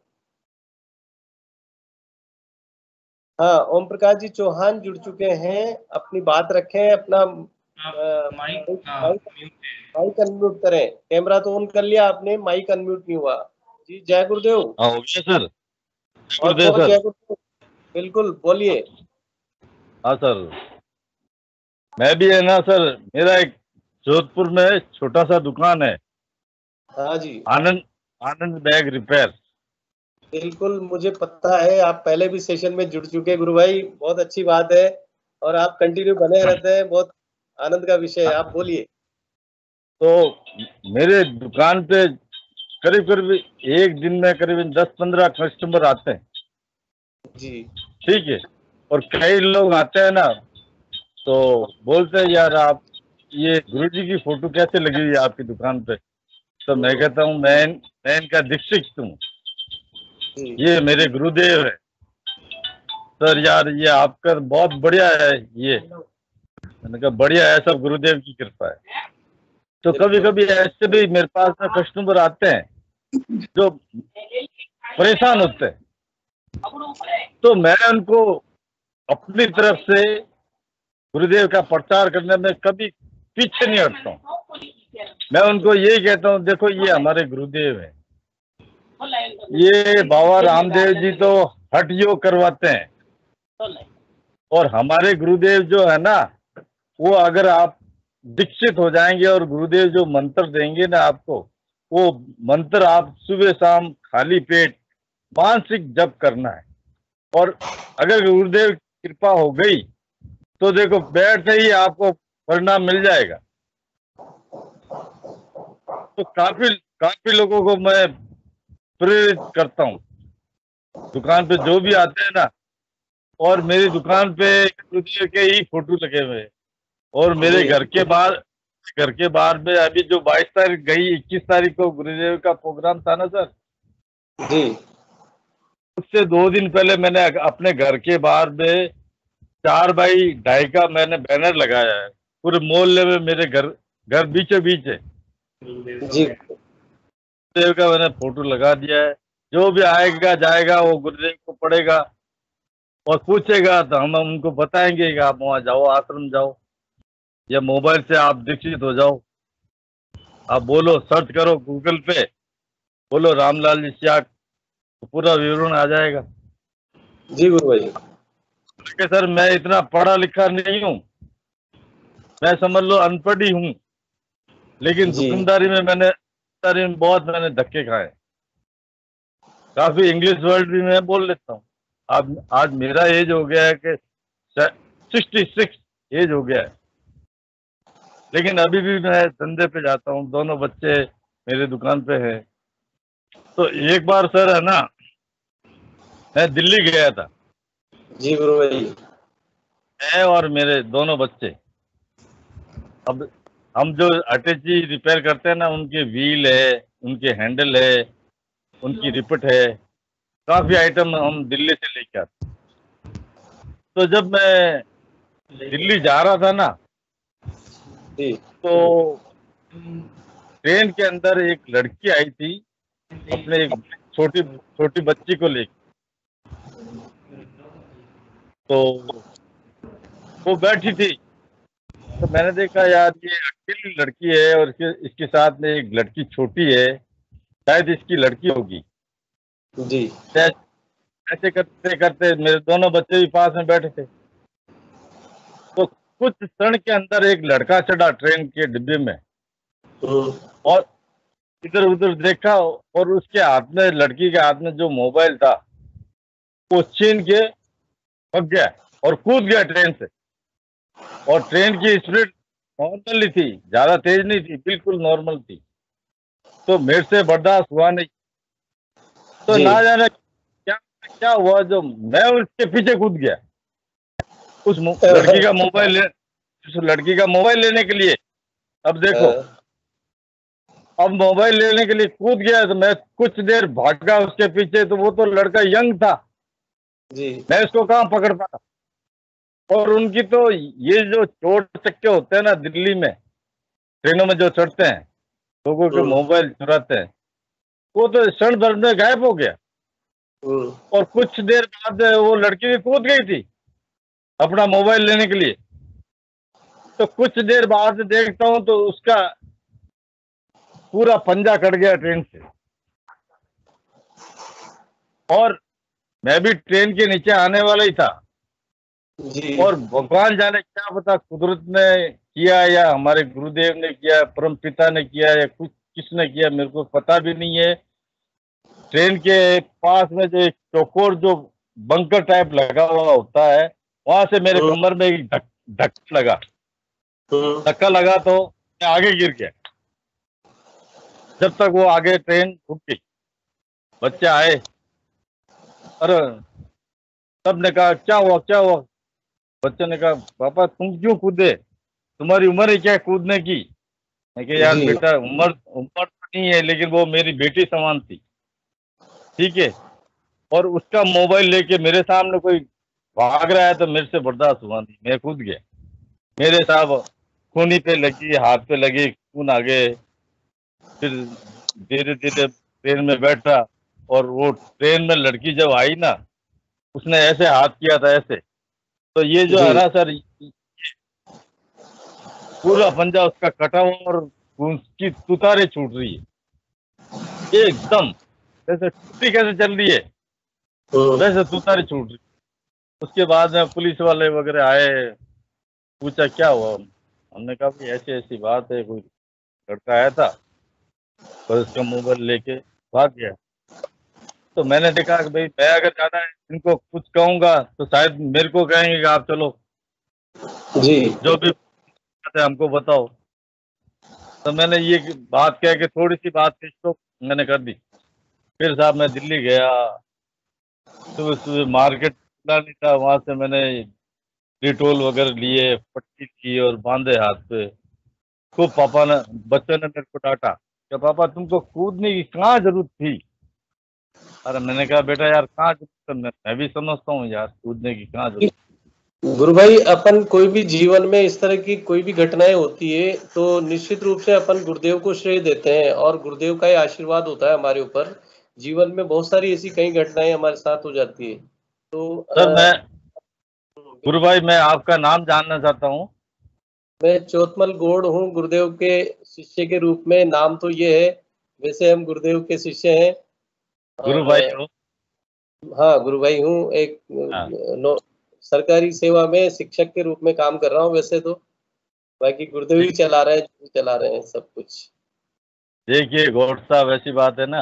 हाँ, ओम प्रकाश जी चौहान जुड़ चुके हैं, अपनी बात रखें, अपना माइक माइक अनम्यूट करें। कैमरा तो ऑन कर लिया आपने, माइक अनम्यूट नहीं हुआ। जी जय गुरुदेव। हाँ हो गया सर। बहुत बहुत जय गुरुदेव। बिल्कुल बोलिए। हाँ सर, मैं भी है ना सर, मेरा एक जोधपुर में छोटा सा दुकान है। हाँ जी। Anand Anand bag repair. बिल्कुल, मुझे पता है आप पहले भी सेशन में जुड़ चुके गुरु भाई, बहुत अच्छी बात है और आप कंटिन्यू बने रहते हैं, बहुत आनंद का विषय है, आप बोलिए। तो मेरे दुकान पे करीब करीब एक दिन में करीब दस पंद्रह कस्टमर आते हैं। जी। ठीक है, और कई लोग आते हैं ना तो बोलते हैं यार आप ये गुरुजी की फोटो कैसे लगी हुई है आपकी दुकान पे। तो मैं कहता हूँ मैं मैं इनका दीक्षित हूँ, ये मेरे गुरुदेव है। सर यार ये आपका बहुत बढ़िया है, ये मैंने कहा बढ़िया है, सब गुरुदेव की कृपा है। तो कभी कभी ऐसे भी मेरे पास में कस्टमर आते हैं जो परेशान होते हैं, तो मैं उनको अपनी तरफ से गुरुदेव का प्रचार करने में कभी पीछे नहीं हटता हूँ। मैं उनको यही कहता हूँ देखो ये हमारे गुरुदेव हैं, ये बाबा रामदेव जी तो हठ योग करवाते हैं, और हमारे गुरुदेव जो है ना वो अगर आप दीक्षित हो जाएंगे और गुरुदेव जो मंत्र देंगे ना आपको, वो मंत्र आप सुबह शाम खाली पेट मानसिक जप करना है। और अगर गुरुदेव की कृपा हो गई तो देखो बैठते ही आपको परिणाम मिल जाएगा। तो काफी काफी लोगों को मैं प्रेरित करता हूँ, दुकान पे जो भी आते हैं ना, और मेरी दुकान पे गुरुदेव के ही फोटो लगे हुए हैं। और मेरे घर के बाहर घर के बाहर में अभी जो बाईस तारीख गई, इक्कीस तारीख को गुरुदेव का प्रोग्राम था ना सर जी, उससे दो दिन पहले मैंने अपने घर के बाहर में चार बाई ढाई का मैंने बैनर लगाया है। पूरे मोहल्ले में मेरे घर घर बीचों बीच है जी, गुरुदेव का मैंने फोटो लगा दिया है। जो भी आएगा जाएगा वो गुरुदेव को पढ़ेगा और पूछेगा तो हम उनको बताएंगे कि आप वहाँ जाओ, आश्रम जाओ, या मोबाइल से आप दीक्षित हो जाओ। आप बोलो, सर्च करो गूगल पे, बोलो रामलाल जी सियाग, तो पूरा विवरण आ जाएगा। जी गुरु भाई। कि सर मैं इतना पढ़ा लिखा नहीं हूँ, मैं समझ लो अनपढ़ ही हूँ, लेकिन जी। दुकानदारी में मैंने दुकानदारी में बहुत मैंने धक्के खाए। काफी इंग्लिश वर्ड भी मैं बोल लेता हूँ। आज आज मेरा एज हो गया है कि सिक्सटी सिक्स एज हो गया है, लेकिन अभी भी मैं धंधे पे जाता हूँ, दोनों बच्चे मेरे दुकान पे हैं। तो एक बार सर है ना, मैं दिल्ली गया था। जी गुरु भाई। मैं और मेरे दोनों बच्चे, अब हम जो अटैची रिपेयर करते हैं ना, उनके व्हील है, उनके हैंडल है, उनकी रिपट है, काफी आइटम हम दिल्ली से लेके आते। तो जब मैं दिल्ली जा रहा था ना, जी। तो ट्रेन के अंदर एक लड़की आई थी अपने एक छोटी छोटी बच्ची को लेकर। तो वो बैठी थी, तो मैंने देखा यार ये अकेली लड़की है और इसके इसके साथ में एक लड़की छोटी है, शायद इसकी लड़की होगी। जी। ऐसे करते करते मेरे दोनों बच्चे भी पास में बैठे थे। तो कुछ क्षण के अंदर एक लड़का चढ़ा ट्रेन के डिब्बे में, और इधर उधर देखा, और उसके हाथ में, लड़की के हाथ में जो मोबाइल था वो छीन के भाग गया और कूद गया ट्रेन से। और ट्रेन की स्पीड नॉर्मल ही थी, ज्यादा तेज नहीं थी, बिल्कुल नॉर्मल थी। तो मेरे से बर्दाश्त हुआ नहीं। तो ना जाने क्या क्या हुआ, जो मैं उसके पीछे कूद गया उस लड़की का मोबाइल ले उस लड़की का मोबाइल लेने के लिए। अब देखो, अब मोबाइल लेने के लिए कूद गया, तो मैं कुछ देर भागा उसके पीछे, तो वो तो लड़का यंग था जी। मैं उसको कहाँ पकड़ पाता। और उनकी तो ये जो चोर चक्के होते हैं ना दिल्ली में, ट्रेनों में जो चढ़ते हैं, लोगों के मोबाइल चुराते हैं, वो तो क्षण भर में गायब हो गया। और कुछ देर बाद वो लड़की भी कूद गई थी अपना मोबाइल लेने के लिए। तो कुछ देर बाद देखता हूँ तो उसका पूरा पंजा कट गया ट्रेन से। और मैं भी ट्रेन के नीचे आने वाला ही था। जी। और भगवान जाने क्या पता कुदरत ने किया या हमारे गुरुदेव ने किया, परम पिता ने किया, या कुछ किसने किया, मेरे को पता भी नहीं है। ट्रेन के पास में जो एक चौकोर जो बंकर टाइप लगा हुआ होता है, वहां से मेरे हम्म। कमर में एक धक धक्का लगा हम्म, धक्का लगा तो मैं आगे गिर गया। जब तक वो आगे ट्रेन रुक गई, बच्चे आए, अरे सबने कहा क्या हुआ क्या हुआ। बच्चे ने कहा पापा तुम क्यों कूदे, तुम्हारी उम्र है क्या कूदने की। मैं कहा यार जी। बेटा उम्र उम्र तो नहीं है, लेकिन वो मेरी बेटी समान थी, ठीक है। और उसका मोबाइल लेके मेरे सामने कोई भाग रहा है तो मेरे से बर्दाश्त हुआ नहीं, मैं कूद गया। मेरे साहब खूनी पे लगी, हाथ पे लगी, खून आ गए। फिर धीरे धीरे ट्रेन में बैठा, और वो ट्रेन में लड़की जब आई ना, उसने ऐसे हाथ किया था ऐसे, तो ये जो जी। है ना सर, पूरा पंजा उसका कटा हुआ और उसकी तुतारे छूट रही है एकदम, जैसे टूटी कैसे चल रही है हम्म, वैसे तुतारे छूट रही। उसके बाद में पुलिस वाले वगैरह आए, पूछा क्या हुआ, हमने कहा भाई ऐसी ऐसी बात है, कोई लड़का आया था और उसका मोबाइल लेके भाग गया। तो मैंने देखा कि भाई मैं अगर ज्यादा इनको कुछ कहूंगा तो शायद मेरे को कहेंगे कि आप चलो जी। जो भी बात है हमको बताओ। तो मैंने ये बात कह के थोड़ी सी बात थी तो मैंने कर दी। फिर साहब मैं दिल्ली गया, सुबह सुबह मार्केट खुला नहीं था, वहां से मैंने डिटोल वगैरह लिए, पट्टी की और बांधे हाथ पे। खूब पापा ने बच्चों ने मेरे को डांटा कि पापा तुमको कूदने की कहाँ जरूरत थी। अरे मैंने कहा बेटा यार कहाँ जरूरत है, मैं मैं भी समझता हूँ यार कूदने की कहाँ जरूरत। गुरु भाई, अपन कोई भी जीवन में इस तरह की कोई भी घटनाएं होती है तो निश्चित रूप से अपन गुरुदेव को श्रेय देते हैं, और गुरुदेव का ही आशीर्वाद होता है हमारे ऊपर। जीवन में बहुत सारी ऐसी कई घटनाएं हमारे साथ हो जाती है। तो सर मैं अ, गुरु भाई मैं आपका नाम जानना चाहता हूँ। मैं चौतमल गौड़ हूँ, गुरुदेव के शिष्य के रूप में। नाम तो ये है, वैसे हम गुरुदेव के शिष्य हैं। गुरु और भाई हो? हाँ, गुरु भाई हूँ। एक हाँ। नो, सरकारी सेवा में शिक्षक के रूप में काम कर रहा हूँ वैसे तो। बाकी गुरुदेव ही चला रहे हैं, जो भी चला रहे हैं सब कुछ। देखिए गौड़ साहब ऐसी बात है ना,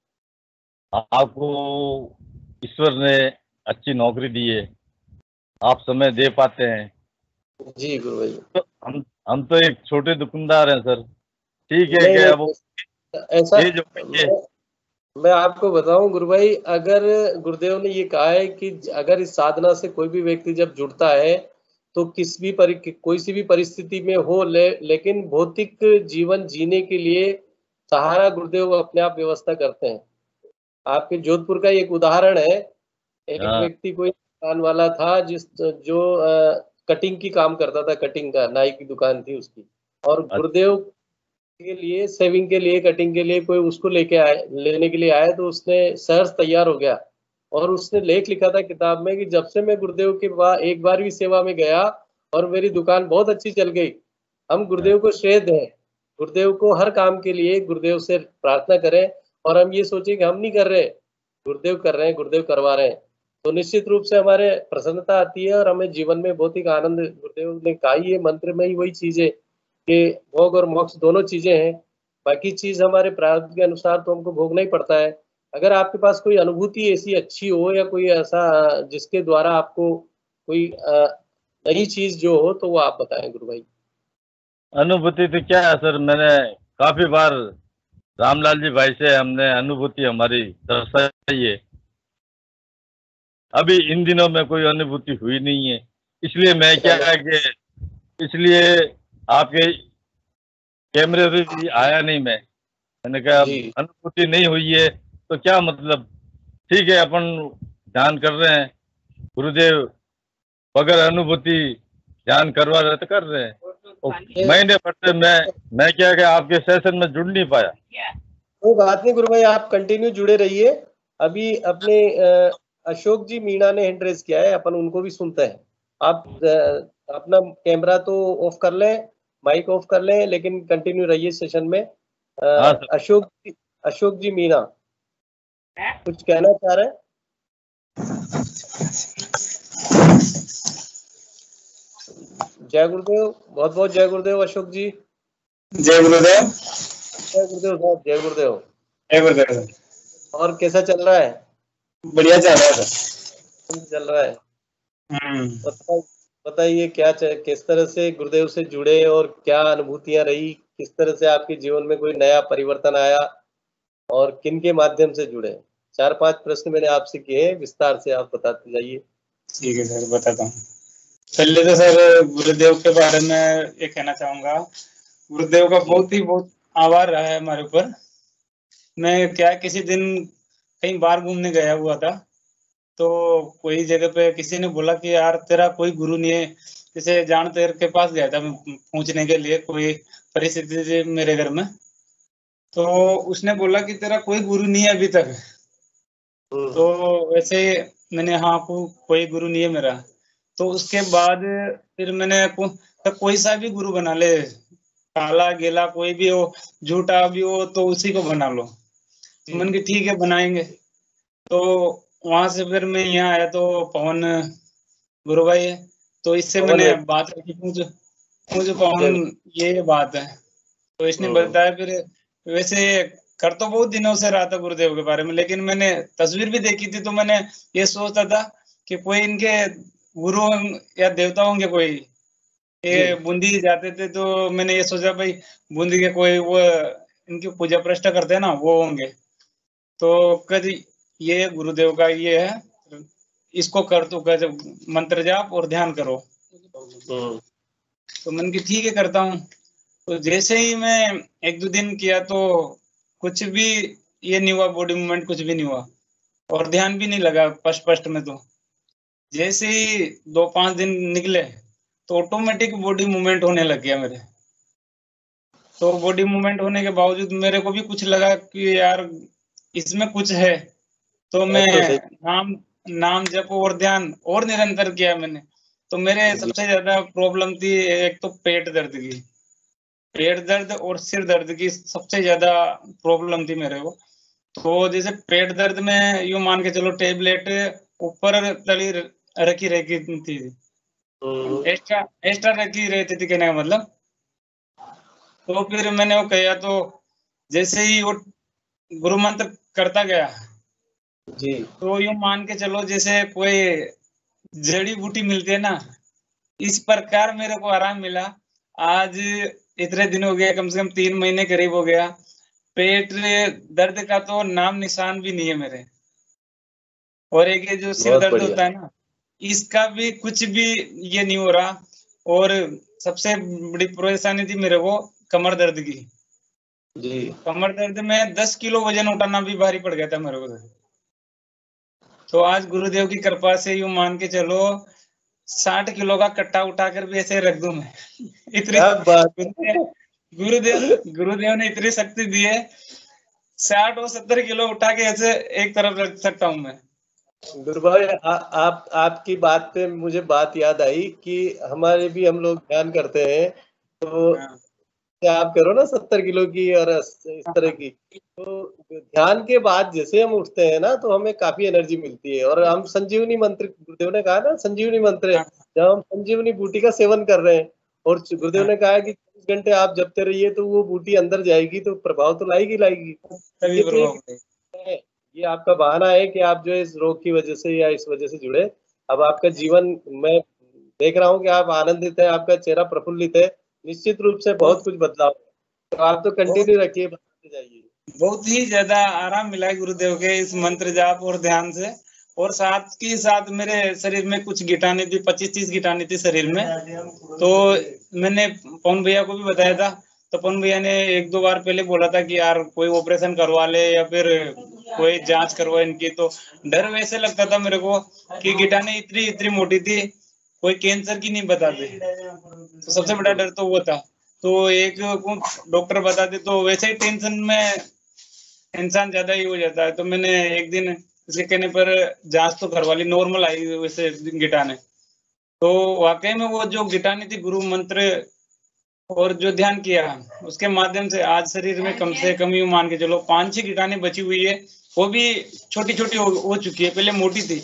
आपको ईश्वर ने अच्छी नौकरी दी है, आप समय दे पाते हैं। जी गुरु भाई। तो हम हम तो एक छोटे दुकानदार हैं सर, ठीक है नहीं क्या वो नहीं, ऐसा ये जो ये मैं, मैं आपको बताऊं गुरु भाई, अगर गुरुदेव ने ये कहा है कि अगर इस साधना से कोई भी व्यक्ति जब जुड़ता है तो किस भी परि कोई सी भी परिस्थिति में हो ले, लेकिन भौतिक जीवन जीने के लिए सहारा गुरुदेव अपने आप व्यवस्था करते हैं। आपके जोधपुर का एक उदाहरण है। एक हाँ, व्यक्ति कोई दुकान वाला था जिस जो अ, कटिंग की काम करता था, कटिंग का, नाई की दुकान थी उसकी। और गुरुदेव के लिए, सेविंग के लिए, कटिंग के लिए कोई उसको लेके आए, लेने के लिए आया, तो उसने सहर्ष तैयार हो गया और उसने लेख लिखा था किताब में कि जब से मैं गुरुदेव के बाद एक बार भी सेवा में गया और मेरी दुकान बहुत अच्छी चल गई। हम गुरुदेव को श्रेय दें, गुरुदेव को हर काम के लिए गुरुदेव से प्रार्थना करें, और हम ये सोचें कि हम नहीं कर रहे, गुरुदेव कर रहे हैं, गुरुदेव करवा रहे हैं, तो निश्चित रूप से हमारे प्रसन्नता आती है और हमें जीवन में बहुत ही आनंद। गुरुदेव ने कहा ही है मंत्र में ही वही चीज है कि भोग और मोक्ष दोनों चीजें हैं। बाकी चीज हमारे प्रारब्ध के अनुसार तो हमको भोगना ही पड़ता है। अगर आपके पास कोई अनुभूति ऐसी अच्छी हो या कोई ऐसा जिसके द्वारा आपको कोई अ, नई चीज जो हो तो वो आप बताएं गुरु भाई। अनुभूति तो क्या है सर, मैंने काफी बार रामलाल जी भाई से हमने अनुभूति हमारी दर्शाई है। अभी इन दिनों में कोई अनुभूति हुई नहीं है, इसलिए मैं क्या है कि इसलिए आपके कैमरे पे भी आया नहीं। मैं मैंने कहा अब जी अनुभूति नहीं हुई है तो क्या मतलब, ठीक है अपन ध्यान कर रहे हैं, गुरुदेव बगैर अनुभूति ध्यान करवा रहे तो कर रहे हैं। और महीने भर से मैं मैं क्या कि आपके सेशन में जुड़ नहीं पाया। कोई बात नहीं गुरु भाई, आप कंटिन्यू जुड़े रहिए। अभी अपने अ, अशोक जी मीणा ने हैंड रेज किया है, अपन उनको भी सुनते हैं। आप अ, अपना कैमरा तो ऑफ कर लें, माइक ऑफ कर लें, लेकिन कंटिन्यू रहिए सेशन में। अ, हाँ सर। अशोक जी, अशोक जी मीणा कुछ कहना चाह रहे हैं? जय गुरुदेव, बहुत बहुत जय गुरुदेव अशोक जी। जय गुरुदेव। जय गुरुदेव साहब, जय गुरुदेव। जय गुरुदेव। और कैसा चल रहा है? बढ़िया चल रहा है सर। चल रहा है। हम्म। बताइए बताइए क्या च- किस तरह से गुरुदेव से जुड़े और क्या अनुभूतियां रही, किस तरह से आपके जीवन में कोई नया परिवर्तन आया और किन के माध्यम से जुड़े? चार पांच प्रश्न मैंने आपसे किए हैं, विस्तार से आप बताते जाइए। ठीक है सर, बताता हूँ। पहले तो सर गुरुदेव के बारे में ये कहना चाहूंगा, गुरुदेव का बहुत ही बहुत आभार रहा है हमारे ऊपर। मैं क्या किसी दिन कहीं बाहर घूमने गया हुआ था, तो कोई जगह पे किसी ने बोला कि यार तेरा कोई गुरु नहीं है। जैसे जान तेर के पास गया था मैं पूछने के लिए, कोई परिस्थिति थी मेरे घर में, तो उसने बोला कि तेरा कोई गुरु नहीं है अभी तक। तो वैसे मैंने हाँ को, कोई गुरु नहीं है मेरा। तो उसके बाद फिर मैंने को, तो कोई सा भी गुरु बना ले, काला गेला कोई भी हो, झूठा भी हो, तो उसी को बना लो। तो मैंने कहा ठीक है बनाएंगे। तो वहां से फिर मैं यहाँ आया तो पवन गुरु भाई है, तो इससे मैंने बात रखी, मुझे मुझे पवन ये बात है, तो इसने बताया। फिर वैसे कर तो बहुत दिनों से रहा था गुरुदेव के बारे में, लेकिन मैंने तस्वीर भी देखी थी, तो मैंने ये सोचता था कि कोई इनके गुरु या देवता होंगे कोई, ये बूंदी जाते थे, तो मैंने ये सोचा भाई बूंदी के कोई वो इनकी पूजा प्रतिष्ठा करते हैं ना, वो होंगे। तो कभी ये गुरुदेव का ये है, इसको कर तो कर मंत्र जाप और ध्यान करो। तो मैंने की ठीक है करता हूँ। तो जैसे ही मैं एक दो दिन किया तो कुछ भी ये नहीं हुआ, बॉडी मूवमेंट कुछ भी नहीं हुआ और ध्यान भी नहीं लगा फर्स्ट फर्स्ट में। तो जैसे ही दो पांच दिन निकले तो ऑटोमेटिक बॉडी मूवमेंट होने लग गया मेरे। तो बॉडी मूवमेंट होने के बावजूद मेरे को भी कुछ लगा कि यार इसमें कुछ है, तो मैं नाम नाम जप और ध्यान और निरंतर किया मैंने। तो मेरे सबसे ज्यादा प्रॉब्लम थी एक तो पेट दर्द की, पेट दर्द और सिर दर्द की सबसे ज्यादा प्रॉब्लम थी मेरे को। तो जैसे पेट दर्द में यूं मान के चलो टेबलेट ऊपर तली रखी रखी थी, एक्स्ट्रा एक्स्ट्रा रखी रहती थी कहने का मतलब। तो फिर मैंने वो कहा, तो जैसे ही वो गुरु मंत्र करता गया जी, तो यूं मान के चलो जैसे कोई जड़ी बूटी मिलती है ना, इस प्रकार मेरे को आराम मिला। आज इतने दिन हो गए, कम से कम तीन महीने करीब हो गया, पेट दर्द का तो नाम निशान भी नहीं है मेरे। और एक ये जो सिर दर्द होता है ना, इसका भी कुछ भी ये नहीं हो रहा। और सबसे बड़ी परेशानी थी मेरे को कमर दर्द की। जी, कमर दर्द में दस किलो वजन उठाना भी भारी पड़ गया था मेरे को। तो आज गुरुदेव की कृपा से यूं मान के चलो साठ किलो का कट्टा उठाकर भी ऐसे रख दूं मैं। इतनी गुरुदेव गुरुदेव ने इतनी शक्ति दी है, साठ और सत्तर किलो उठा के ऐसे एक तरफ रख सकता हूं मैं। गुरु भाई, आ, आप आपकी बात पे मुझे बात याद आई कि हमारे भी हम लोग ध्यान करते हैं, तो आप करो ना सत्तर किलो की और इस तरह की, तो ध्यान के बाद जैसे हम उठते हैं ना तो हमें काफी एनर्जी मिलती है। और हम संजीवनी मंत्र, गुरुदेव ने कहा ना संजीवनी मंत्र, जब हम संजीवनी बूटी का सेवन कर रहे हैं और गुरुदेव ने कहा कि चौबीस घंटे आप जपते रहिए तो वो बूटी अंदर जाएगी तो प्रभाव तो लाएगी लाएगी। ये, ये आपका बहाना है कि आप जो इस रोग की वजह से या इस वजह से जुड़े। अब आपका जीवन मैं देख रहा हूँ कि आप आनंदित है, आपका चेहरा प्रफुल्लित है, निश्चित रूप से बहुत कुछ बदलाव है। तो आप तो कंटिन्यू रखिए, बताते जाइए। बहुत ही ज्यादा आराम मिला है गुरुदेव के इस मंत्र जाप और ध्यान से। और साथ के साथ मेरे शरीर में कुछ गिटानी थी, पच्चीस तीस गिटानी थी शरीर में। तो मैंने पवन भैया को भी बताया था, तो पवन भैया ने एक दो बार पहले बोला था कि यार कोई ऑपरेशन करवा ले या फिर कोई जांच करवा इनकी। तो डर वैसे लगता था मेरे को कि गिटानी इतनी इतनी मोटी थी, कोई कैंसर की नहीं बताते। तो सबसे बड़ा डर तो वो था। तो एक डॉक्टर बताते तो वैसे ही टेंशन में इंसान ज्यादा ही हो जाता है। तो मैंने एक दिन इसके कहने पर जांच तो करवा ली, नॉर्मल आई वैसे गिटाने। तो वाकई में वो जो गिटानी थी गुरु मंत्र और जो ध्यान किया उसके माध्यम से आज शरीर में कम से कम यूं मान के चलो पांच छह गिटाने बची हुई है, वो भी छोटी छोटी हो, हो चुकी है, पहले मोटी थी।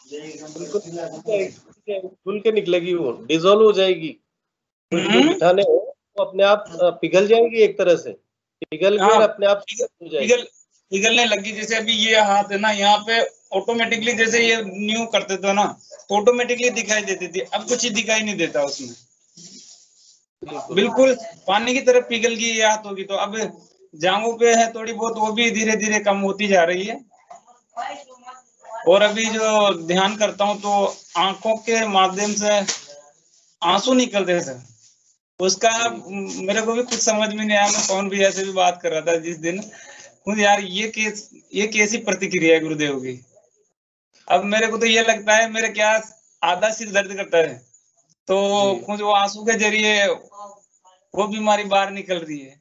खुल के निकलेगी, वो डिसॉल्व हो जाएगी। गिटाने वो अपने आप पिघल जाएगी, एक तरह से पिघल कर अपने आप हो जाएगी। पिघलने लगी। जैसे अभी ये हाथ है ना, यहाँ पे ऑटोमेटिकली जैसे ये न्यू करते थे ना तो ऑटोमेटिकली दिखाई देती थी, अब कुछ दिखाई नहीं देता उसमें, बिल्कुल पानी की तरफ पिघल गई ये हाथ होगी। तो अब जांघों पे है थोड़ी बहुत, वो भी धीरे धीरे कम होती जा रही है। और अभी जो ध्यान करता हूँ तो आंखों के माध्यम से आंसू निकलते थे, उसका मेरे को भी कुछ समझ में नहीं आया। मैं कौन भी ऐसे भी बात कर रहा था जिस दिन, खुद यार ये केस ये कैसी प्रतिक्रिया है गुरुदेव की। अब मेरे को तो ये लगता है मेरे क्या आधा सिर दर्द करता है, तो कुछ वो आंसू के जरिए वो बीमारी बाहर निकल रही है।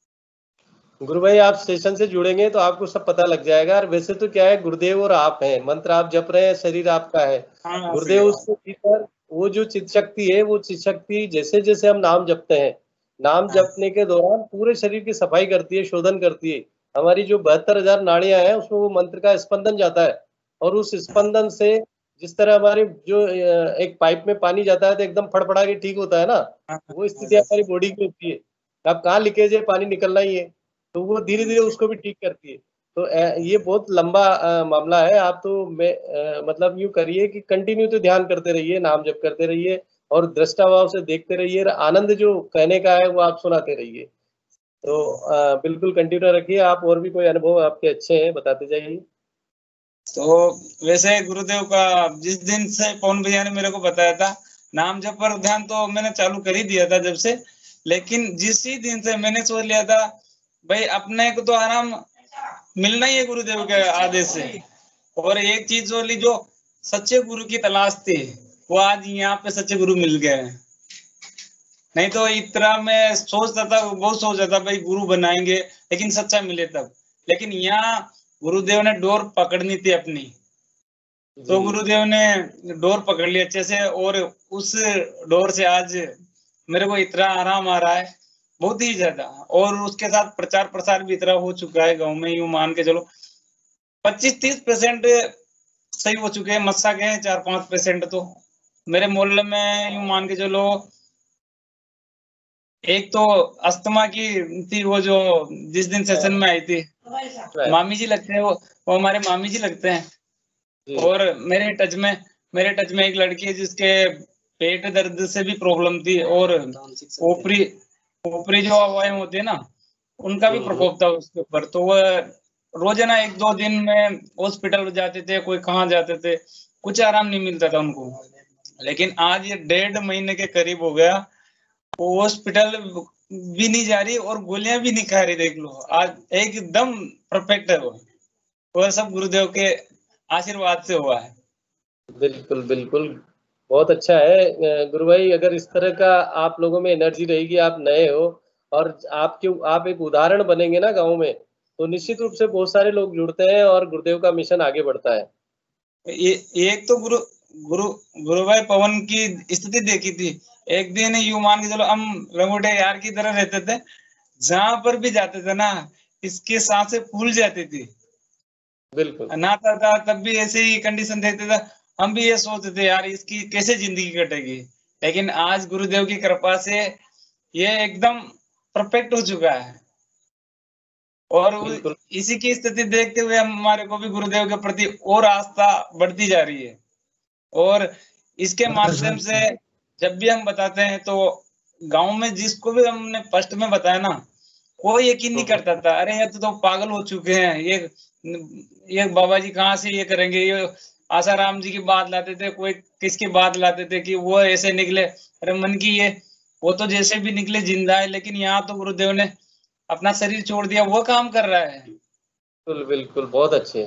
गुरु भाई आप सेशन से जुड़ेंगे तो आपको सब पता लग जाएगा। और वैसे तो क्या है, गुरुदेव और आप हैं, मंत्र आप जप रहे हैं, शरीर आपका है, हाँ, गुरुदेव उसके भीतर वो जो चित शक्ति है, वो चित शक्ति जैसे जैसे हम नाम जपते हैं, नाम हाँ। जपने के दौरान पूरे शरीर की सफाई करती है, शोधन करती है। हमारी जो बहत्तर हजार नाड़ियां हैं उसमें वो मंत्र का स्पंदन जाता है, और उस स्पंदन से जिस तरह हमारे जो एक पाइप में पानी जाता है तो एकदम फड़फड़ा के ठीक होता है ना, वो स्थिति हमारी बॉडी की होती है। अब कहाँ लीकेज है, पानी निकलना ही है, तो वो धीरे धीरे उसको भी ठीक करती है। तो ये बहुत लंबा मामला है। आप तो मैं मतलब यूं करिए कि कंटिन्यू तो ध्यान करते रहिए, नाम जप करते रहिए, और दृष्टाभाव से देखते रहिए, आनंद जो कहने का है वो आप सुनाते रहिए। तो आ, बिल्कुल कंटिन्यू रखिए आप। और भी कोई अनुभव आपके अच्छे हैं बताते जाइए। तो वैसे गुरुदेव का जिस दिन से पवन भैया ने मेरे को बताया था नाम जप पर ध्यान, तो मैंने चालू कर ही दिया था जब से। लेकिन जिस ही दिन से मैंने सोच लिया था भाई अपने को तो आराम मिलना ही है गुरुदेव के आदेश से। और एक चीज जो ली, जो सच्चे गुरु की तलाश थी, वो आज यहाँ पे सच्चे गुरु मिल गए। नहीं तो इतना मैं सोचता था, बहुत सोचता था भाई गुरु बनाएंगे लेकिन सच्चा मिले तब। लेकिन यहाँ गुरुदेव ने डोर पकड़नी थी अपनी, तो गुरुदेव ने डोर पकड़ ली अच्छे से, और उस डोर से आज मेरे को इतना आराम आ रहा है, बहुत ही ज्यादा। और उसके साथ प्रचार प्रसार भी इतना हो चुका है गांव में, यूं मान के चलो पच्चीस तीस परसेंट सही हो चुके हैं, मस्सा के हैं चार पांच परसेंट। तो मेरे मोहल्ले में यूं मान के चलो, एक तो अस्थमा की थी, वो जो जिस दिन सेशन में आई थी, मामी जी लगते हैं वो वो हमारे मामी जी लगते हैं। और मेरे टच में मेरे टच में एक लड़की है जिसके पेट दर्द से भी प्रॉब्लम थी, और ऊपरी ऊपरी जो अवयव होते हैं ना, उनका भी प्रकोप था उसके ऊपर। तो वो रोजाना एक दो दिन में हॉस्पिटल जाते थे, कोई कहाँ जाते थे, कुछ आराम नहीं मिलता था उनको। लेकिन आज ये डेढ़ महीने के करीब हो गया, वो हॉस्पिटल भी नहीं जा रही और गोलियां भी नहीं खा रही। देख लो आज एकदम परफेक्ट है वो, और सब गुरुदेव के आशीर्वाद से हुआ है। बिल्कुल बिल्कुल, बहुत अच्छा है गुरु भाई। अगर इस तरह का आप लोगों में एनर्जी रहेगी, आप नए हो और आपके आप एक उदाहरण बनेंगे ना गांव में, तो निश्चित रूप से बहुत सारे लोग जुड़ते हैं और गुरुदेव का मिशन आगे बढ़ता है। ये एक तो गुरु गुरु गुरु भाई पवन की स्थिति देखी थी। एक दिन यूं मान के चलो हम लंगोटे यार की तरह रहते थे, जहां पर भी जाते थे ना इसकी सांसें फूल जाती थी। बिल्कुल नाता था तब भी ऐसे ही कंडीशन देखते थे, हम भी ये सोचते थे यार इसकी कैसे जिंदगी कटेगी। लेकिन आज गुरुदेव की कृपा से ये एकदम परफेक्ट हो चुका है। और इसी की स्थिति देखते हुए हमारे को भी गुरुदेव के प्रति और आस्था बढ़ती जा रही है। और इसके माध्यम से जब भी हम बताते हैं तो गांव में जिसको भी हमने फर्स्ट में बताया ना, कोई यकीन नहीं करता था, अरे ये तो, तो पागल हो चुके हैं, ये ये बाबा जी कहाँ से ये करेंगे। ये आसाराम जी की बात लाते थे, कोई किसकी बात लाते थे कि वो ऐसे निकले, अरे मन की ये वो तो जैसे भी निकले जिंदा है। लेकिन यहाँ तो गुरुदेव ने अपना शरीर छोड़ दिया, वो काम कर रहा है। बिल्कुल बिल्कुल, बहुत अच्छे।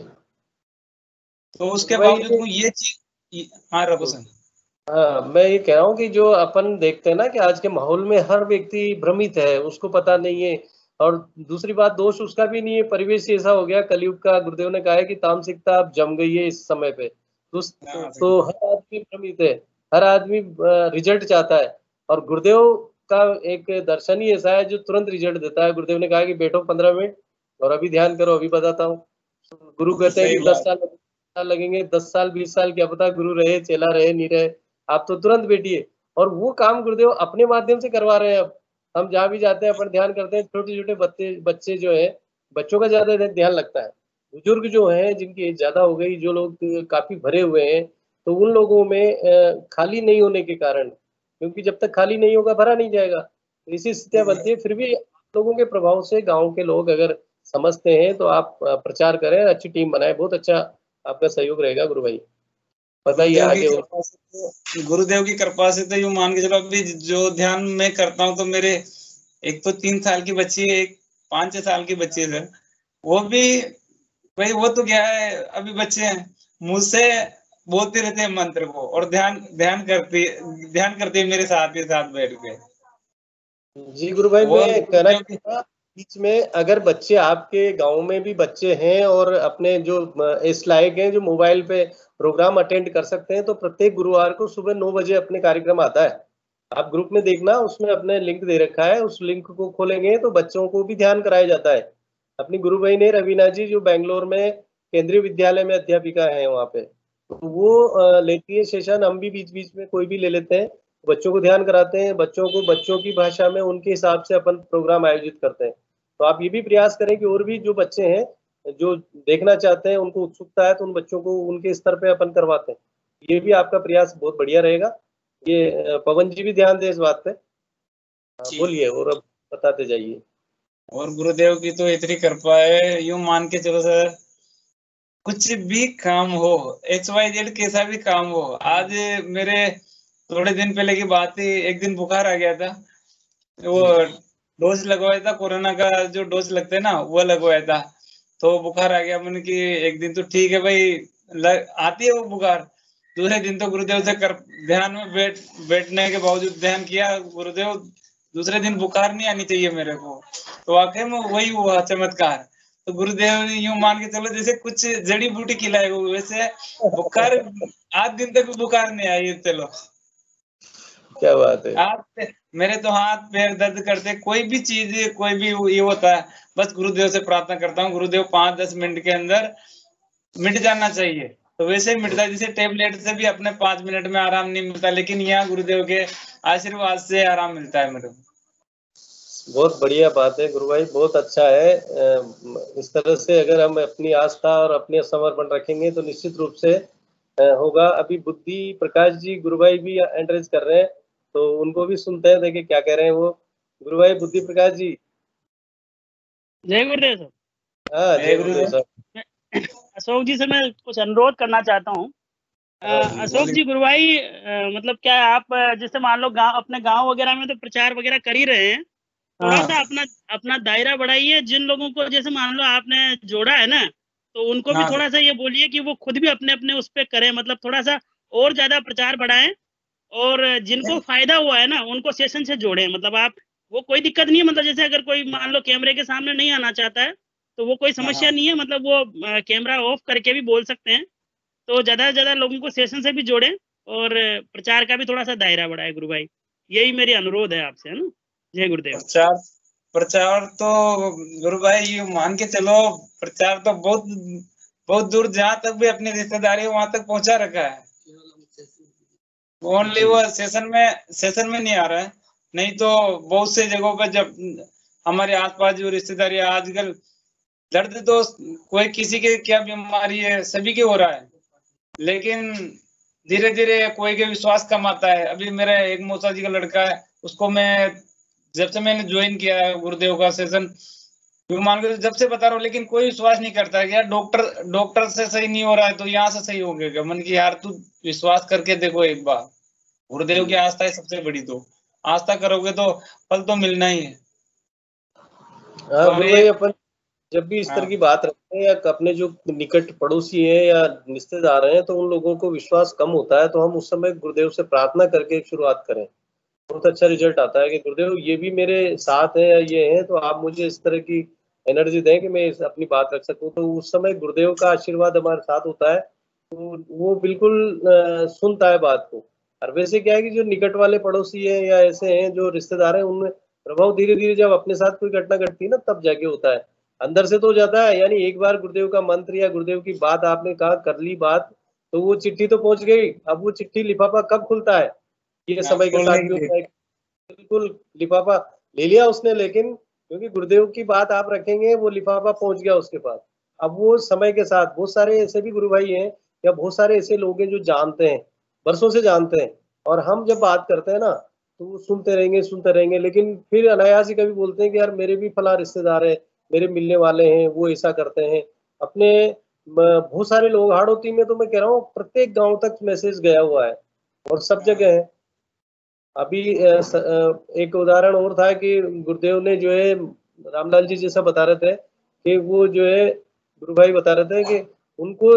तो उसके बावजूद ये चीज, हाँ रघु सर, हाँ मैं ये कह रहा हूँ कि जो अपन देखते हैं ना कि आज के माहौल में हर व्यक्ति भ्रमित है, उसको पता नहीं है। और दूसरी बात, दोष उसका भी नहीं है, परिवेश ऐसा हो गया कलयुग का। गुरुदेव ने कहा है कि तामसिकता अब जम गई है इस समय पे। तो, तो हर आदमी भ्रमित है, हर आदमी रिजल्ट चाहता है। और गुरुदेव का एक दर्शन ही ऐसा है जो तुरंत रिजल्ट देता है। गुरुदेव ने कहा कि बैठो पंद्रह मिनट और अभी ध्यान करो, अभी बताता हूँ। गुरु कहते हैं कि दस साल लगेंगे, दस साल बीस साल क्या पता गुरु रहे चेला रहे नहीं रहे, आप तो तुरंत बैठिए। और वो काम गुरुदेव अपने माध्यम से करवा रहे हैं। अब हम जहाँ भी जाते हैं अपन ध्यान करते हैं, छोटे छोटे बच्चे बच्चे जो है बच्चों का ज्यादा ध्यान लगता है। बुजुर्ग जो हैं जिनकी एज ज्यादा हो गई, जो लोग काफी भरे हुए हैं, तो उन लोगों में खाली नहीं होने के कारण, क्योंकि जब तक खाली नहीं होगा भरा नहीं जाएगा, ऐसी स्थितियां बनती है। फिर भी लोगों के प्रभाव से गांव के लोग अगर समझते हैं तो आप प्रचार करें, अच्छी टीम बनाए, बहुत अच्छा आपका सहयोग रहेगा गुरु भाई। बताइए आगे। गुरुदेव की कृपा से तो यूं मान के चलो, अभी जो ध्यान मैं करता हूँ तो मेरे एक तो तीन साल की बच्ची है, एक पांच छह साल की बच्ची है सर। वो भी भाई वो तो क्या है, अभी बच्चे हैं, मुझसे बोलते रहते हैं मंत्र को, और ध्यान ध्यान करते ध्यान करते हैं मेरे साथ ही साथ बैठ के। जी गुरु भाई, मैं कहना चाहूंगा बीच में, अगर बच्चे आपके गांव में भी बच्चे हैं और अपने जो इस लायक हैं जो मोबाइल पे प्रोग्राम अटेंड कर सकते हैं, तो प्रत्येक गुरुवार को सुबह नौ बजे अपने कार्यक्रम आता है। आप ग्रुप में देखना, उसमें अपने लिंक दे रखा है, उस लिंक को खोलेंगे तो बच्चों को भी ध्यान कराया जाता है। अपनी गुरु भाई ने, रवीना जी, जो बेंगलोर में केंद्रीय विद्यालय में अध्यापिका है वहाँ पे, तो वो लेती है सेशन। हम भी बीच बीच में कोई भी ले लेते हैं, बच्चों को ध्यान कराते हैं, बच्चों को बच्चों की भाषा में उनके हिसाब से अपन प्रोग्राम आयोजित करते हैं। तो आप ये भी प्रयास करें कि और भी जो बच्चे हैं जो देखना चाहते हैं, उनको उत्सुकता है, तो उन बच्चों को उनके स्तर पे अपन करवाते हैं। ये भी आपका प्रयास बहुत बढ़िया रहेगा। ये पवन जी भी ध्यान दें इस बात पे। बोलिए और अब बताते जाइए। और गुरुदेव की तो इतनी कृपा है, यूं मान के चलो सर, कुछ भी काम हो, एक्स वाई जेड कैसा भी काम हो। आज मेरे थोड़े दिन पहले की बात थी, एक दिन बुखार आ गया था, वो डोज लगवाया था कोरोना का, जो डोज लगता है ना वो लगवाया था, तो बुखार आ गया। मैंने कि एक दिन तो ठीक है भाई, लग, आती है वो बुखार। दूसरे दिन तो गुरुदेव से कर ध्यान में बैठ बैठने के बावजूद ध्यान किया, गुरुदेव दूसरे दिन बुखार नहीं आनी चाहिए मेरे को, तो वाकई में वही हुआ चमत्कार। तो गुरुदेव यूं मान के चलो जैसे कुछ जड़ी बूटी खिलाए हो, वैसे बुखार आठ दिन तक बुखार नहीं आई। चलो क्या बात है। आप मेरे तो हाथ पैर दर्द करते, कोई भी चीज कोई भी ये होता है, बस गुरुदेव से प्रार्थना करता हूँ, गुरुदेव पांच दस मिनट के अंदर मिट जाना चाहिए। तो वैसे ही मिटता है, जैसे टेबलेट से भी अपने पांच मिनट में आराम नहीं मिलता, लेकिन यहाँ गुरुदेव के आशीर्वाद से आराम मिलता है मेरे को। बहुत बढ़िया बात है गुरु भाई, बहुत अच्छा है। इस तरह से अगर हम अपनी आस्था और अपने समर्पण रखेंगे तो निश्चित रूप से होगा। अभी बुद्धि प्रकाश जी गुरु भाई भी एंट्रेंस कर रहे हैं, तो उनको भी सुनते हैं, देखिए क्या कह रहे हैं वो। गुरु भाई बुद्धि प्रकाश जी। जय गुरुदेव सर। हाँ जय गुरुदेव सर। अशोक जी से मैं कुछ अनुरोध करना चाहता हूँ। अशोक जी, गुरु भाई मतलब क्या आप जैसे मान लो गांव, अपने गांव वगैरह में तो प्रचार वगैरह कर ही रहे हैं, थोड़ा सा अपना अपना दायरा बढ़ाइए। जिन लोगों को जैसे मान लो आपने जोड़ा है ना, तो उनको भी थोड़ा सा ये बोलिए कि वो खुद भी अपने अपने उस पे करें, मतलब थोड़ा सा और ज्यादा प्रचार बढ़ाएं, और जिनको फायदा हुआ है ना उनको सेशन से जोड़ें। मतलब आप, वो कोई दिक्कत नहीं है, मतलब जैसे अगर कोई मान लो कैमरे के सामने नहीं आना चाहता है तो वो कोई समस्या नहीं है, मतलब वो कैमरा ऑफ करके भी बोल सकते हैं। तो ज्यादा से ज्यादा लोगों को सेशन से भी जोड़ें और प्रचार का भी थोड़ा सा दायरा बढ़ाए गुरु भाई, यही मेरी अनुरोध है आपसे, है ना। जय गुरुदेव। प्रचार प्रचार तो गुरु भाई ये मान के चलो, प्रचार तो बहुत बहुत दूर, जहां तक भी अपनी रिश्तेदारी वहां तक पहुंचा रखा है। ओनली वो सेशन में सेशन में नहीं आ रहा है, नहीं तो बहुत से जगहों पर जब हमारे आसपास जो रिश्तेदारी, आजकल दर्द तो कोई किसी के क्या बीमारी है, सभी के हो रहा है, लेकिन धीरे धीरे कोई के विश्वास कम आता है। अभी मेरा एक मौसा जी का लड़का है, उसको मैं जब से मैंने ज्वाइन किया है गुरुदेव का सेशन, मान के जब से बता रहा हूँ, लेकिन कोई विश्वास नहीं करता है कि यार डॉक्टर डॉक्टर से सही नहीं हो रहा है तो यहाँ से सही हो गया। मन की यार तू विश्वास करके देखो एक बार, गुरुदेव की आस्था है सबसे बड़ी, तो आस्था करोगे तो फल तो मिलना ही है। और ये अपन जब भी इस तरह की बात रखते हैं, या अपने जो निकट पड़ोसी हैं या रिश्तेदार हैं, तो उन लोगों को विश्वास कम होता है, तो हम उस समय गुरुदेव से प्रार्थना करके शुरुआत करें, बहुत अच्छा रिजल्ट आता है कि गुरुदेव ये भी मेरे साथ है या ये है, तो आप मुझे इस तरह की एनर्जी दें कि मैं अपनी बात रख सकूं। तो उस समय गुरुदेव का आशीर्वाद हमारे साथ होता है, तो वो बिल्कुल सुनता है बात को। और वैसे क्या है कि जो निकट वाले पड़ोसी है या ऐसे हैं जो रिश्तेदार हैं, उनमें प्रभाव धीरे धीरे जब अपने साथ कोई घटना घटती है ना, तब जाके होता है, अंदर से तो हो जाता है। यानी एक बार गुरुदेव का मंत्र या गुरुदेव की बात आपने कहा, कर ली बात, तो वो चिट्ठी तो पहुंच गई। अब वो चिट्ठी लिफाफा कब खुलता है, ये समय के साथ भी होता है। बिल्कुल लिफाफा ले लिया उसने, लेकिन क्योंकि गुरुदेव की बात आप रखेंगे, वो लिफाफा पहुंच गया उसके पास। अब वो समय के साथ बहुत सारे ऐसे भी गुरु भाई हैं या बहुत सारे ऐसे लोग हैं जो जानते हैं, वर्षों से जानते हैं, और हम जब बात करते हैं ना तो वो सुनते रहेंगे सुनते रहेंगे, लेकिन फिर अनायास ही कभी बोलते हैं कि यार मेरे भी फला रिश्तेदार है, मेरे मिलने वाले हैं, वो ऐसा करते हैं। अपने बहुत सारे लोग हाड़ोती में तो मैं कह रहा हूँ प्रत्येक गांव तक मैसेज गया हुआ है और सब जगह है। अभी एक उदाहरण और था कि गुरुदेव ने जो है रामलाल जी जैसा बता रहे थे कि वो जो है गुरु भाई बता रहे थे कि उनको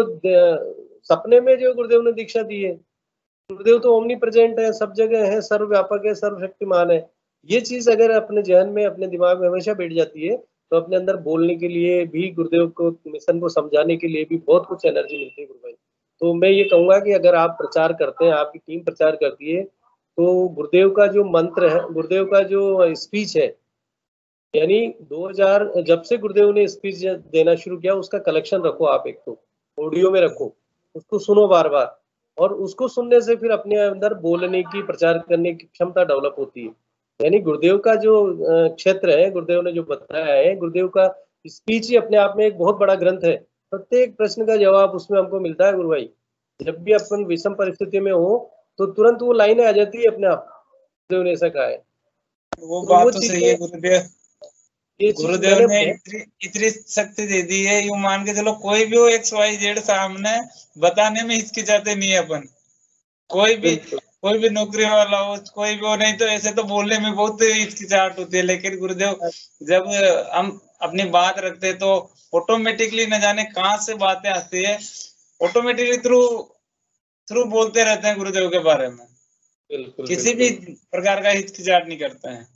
सपने में जो गुरुदेव ने दीक्षा दी है। गुरुदेव तो ओमनी प्रेजेंट है, सब जगह है, सर्वव्यापक है, सर्वशक्तिमान है। ये चीज अगर अपने जहन में अपने दिमाग में हमेशा बैठ जाती है तो अपने अंदर बोलने के लिए भी, गुरुदेव को मिशन को समझाने के लिए भी बहुत कुछ एनर्जी मिलती है गुरु भाई। तो मैं ये कहूंगा कि अगर आप प्रचार करते हैं, आपकी टीम प्रचार करती है, तो गुरुदेव का जो मंत्र है, गुरुदेव का जो स्पीच है, यानी दो हज़ार जब से गुरुदेव ने स्पीच देना शुरू किया उसका कलेक्शन रखो आप, एक तो ऑडियो में रखो, उसको सुनो बार बार, और उसको सुनने से फिर अपने अंदर बोलने की, प्रचार करने की क्षमता डेवलप होती है। यानी गुरुदेव का जो क्षेत्र है, गुरुदेव ने जो बताया है, गुरुदेव का स्पीच ही अपने आप में एक बहुत बड़ा ग्रंथ है। प्रत्येक प्रश्न का जवाब उसमें हमको मिलता है गुरु भाई। जब भी अपन विषम परिस्थिति में हो तो तुरंत वो लाइनें आ जाती है अपने आप, गुरुदेव ने ऐसा कहा है। वो तो बात वो तो चीज़ सही है गुरुदेव। ये चीज गुरुदेव मैंने ने बहुत- इतनी इतनी शक्ति दे दी है, यूं मान के चलो कोई भी हो एक्स वाई जेड सामने बताने में हिचकिचाते नहीं है अपन। कोई भी बिल्कुल कोई भी नौकरी वाला हो, कोई भी हो, नहीं तो ऐसे तो बोलने में बहुत हिचकिचाहट होती है, लेकिन गुरुदेव जब हम अपनी बात रखते हैं तो ऑटोमेटिकली न जाने कहाँ से बातें आती है, ऑटोमेटिकली थ्रू थ्रू बोलते रहते हैं गुरुदेव के बारे में। बिल्कुल किसी भी बिल्कुल। प्रकार का हिचकिचाहट नहीं करते हैं।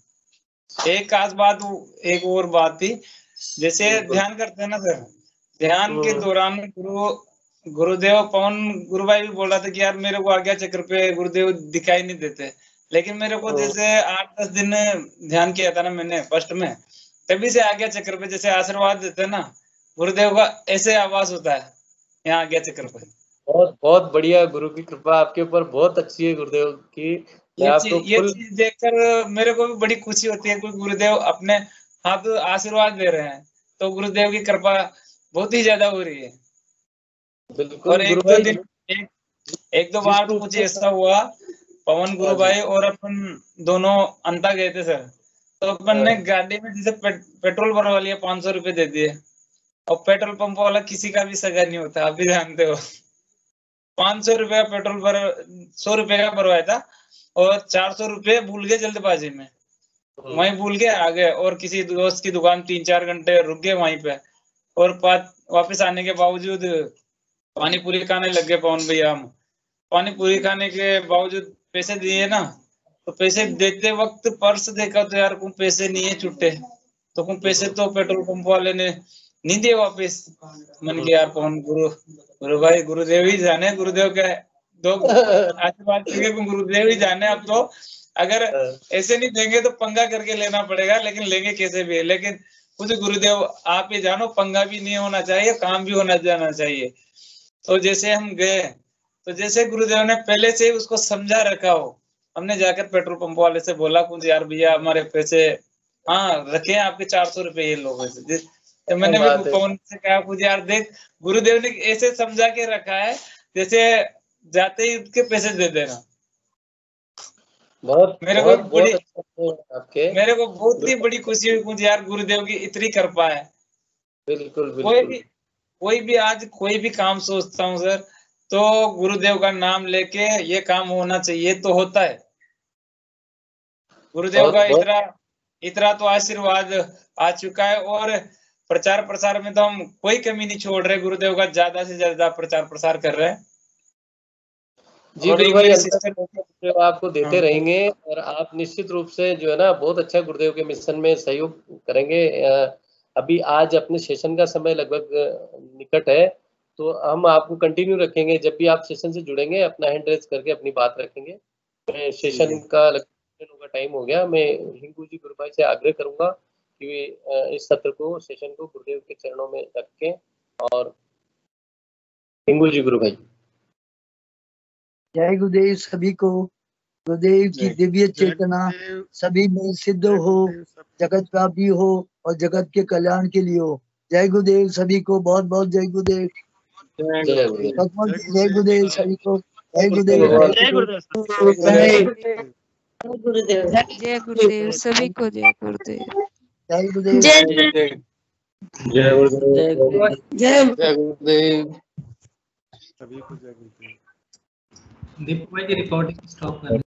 एक खास बात, एक और बात थी, जैसे बिल्कुल। ध्यान करते हैं ना सर, ध्यान के हम्म। दौरान गुरु गुरुदेव पवन गुरु भाई भी बोला था कि यार मेरे को आज्ञा चक्र पे गुरुदेव दिखाई नहीं देते, लेकिन मेरे को हम्म। जैसे आठ दस दिन ध्यान किया था ना मैंने फर्स्ट में, तभी से आज्ञा चक्र पे जैसे आशीर्वाद देते हैं ना गुरुदेव का, ऐसे आवाज होता है यहाँ आज्ञा चक्र पे। बहुत बहुत बढ़िया, गुरु की कृपा आपके ऊपर बहुत अच्छी है गुरुदेव की। मैं ये आपको चीज ये फुल चीज देखकर मेरे को भी बड़ी खुशी होती है कि गुरुदेव अपने हाथ आशीर्वाद दे रहे हैं, तो गुरुदेव की कृपा बहुत ही ज्यादा हो रही है। बिल्कुल और गुरु एक दो भाई। दिन एक, एक दो जिस बार तो रूप कुछ में ऐसा हुआ, पवन गुरु हाँ जी। भाई और अपन दोनों अंता गए थे सर, तो अपन ने हाँ। गाड़ी में जैसे पे, पेट्रोल भरवा लिया, पांच सौ रुपए दे दिए, और पेट्रोल पंप वाला किसी का भी सगा नहीं होता, आप भी जानते हो। पांच सौ रुपये का पेट्रोल भर सौ रुपए का भरवाया था और चार सौ रुपये भूल गए जल्दबाजी में, वहीं भूल के आ गए, और किसी दोस्त की दुकान तीन चार घंटे रुक गए वहीं पे, और वापस आने के बावजूद पानी पूरी खाने लग गए पवन भैया। हम पानी पूरी खाने के बावजूद पैसे दिए ना, तो पैसे देते वक्त पर्स देखा तो यार कुछ पैसे नहीं है छुट्टे, तो कुछ पैसे तो पेट्रोल पंप वाले ने नहीं दिए वापस। मन के यार पवन गुरु गुरु भाई गुरुदेव ही जाने, गुरुदेव के दो आशीर्वाद के गुरुदेव ही जाने। अब तो अगर ऐसे नहीं देंगे तो पंगा करके लेना पड़ेगा, लेकिन लेंगे कैसे भी है, लेकिन कुछ गुरुदेव आप ही जानो, पंगा भी नहीं होना चाहिए, काम भी होना जाना चाहिए। तो जैसे हम गए तो जैसे गुरुदेव ने पहले से ही उसको समझा रखा हो, हमने जाकर पेट्रोल पंप वाले से बोला कुछ यार भैया हमारे पैसे हाँ रखे हैं आपके चार सौ रुपये ये लोग, तो मैंने भी पवन से कहा कुछ यार देख गुरुदेव ने ऐसे समझा के रखा है जैसे जाते ही उसके पैसे दे देना। बहुत मेरे बहुत को बड़ी अच्छा आपके मेरे को बहुत ही बड़ी खुशी हुई कुछ यार, गुरुदेव की इतनी कृपा है। बिल्कुल कोई बिल्कुल। भी कोई भी आज कोई भी काम सोचता हूँ सर, तो गुरुदेव का नाम लेके ये काम होना चाहिए तो होता है। गुरुदेव बहुत का बहुत इतना इतना तो आशीर्वाद आ चुका है, और प्रचार प्रसार में तो हम कोई कमी नहीं छोड़ रहे, गुरुदेव का ज्यादा से ज्यादा प्रचार प्रसार कर रहे हैं। जी और गुरु एक भाई, मेरी अंदर सिस्टर गुरुदेव आपको देते हाँ रहेंगे और आप निश्चित रूप से जो है ना बहुत अच्छा गुरुदेव के मिशन में सहयोग करेंगे। अभी आज अपने सेशन का समय लगभग निकट है, तो हम आपको कंटिन्यू रखेंगे। जब भी आप सेशन से जुड़ेंगे अपना हैंड रेज करके अपनी बात रखेंगे। मैं सेशन का लगभग का टाइम हो गया, मैं हिंगू जी गुरु भाई से आग्रह करूंगा कि इस सत्र को, सेशन को गुरुदेव के चरणों में रखें। और हिंगू जी गुरु भाई। जय गुरुदेव सभी को। गुरुदेव की दिव्य चेतना सभी में सिद्ध हो, जगत व्यापी हो और जगत के कल्याण के लिए हो। जय गुरुदेव सभी को, बहुत बहुत जय गुरुदेव। जय गुरुदेव। भगवान की जय गुरुदेव सभी को, जय गुरुदेव। जय गुरुदेव। गुरुदेव जय गुरुदेव सभी को, जय गुरुदेव। जय गुरुदेव। जय गुरुदेव। जय गुरुदेव। जय गुरुदेव। दीपक भाई की रिकॉर्डिंग स्टॉप कर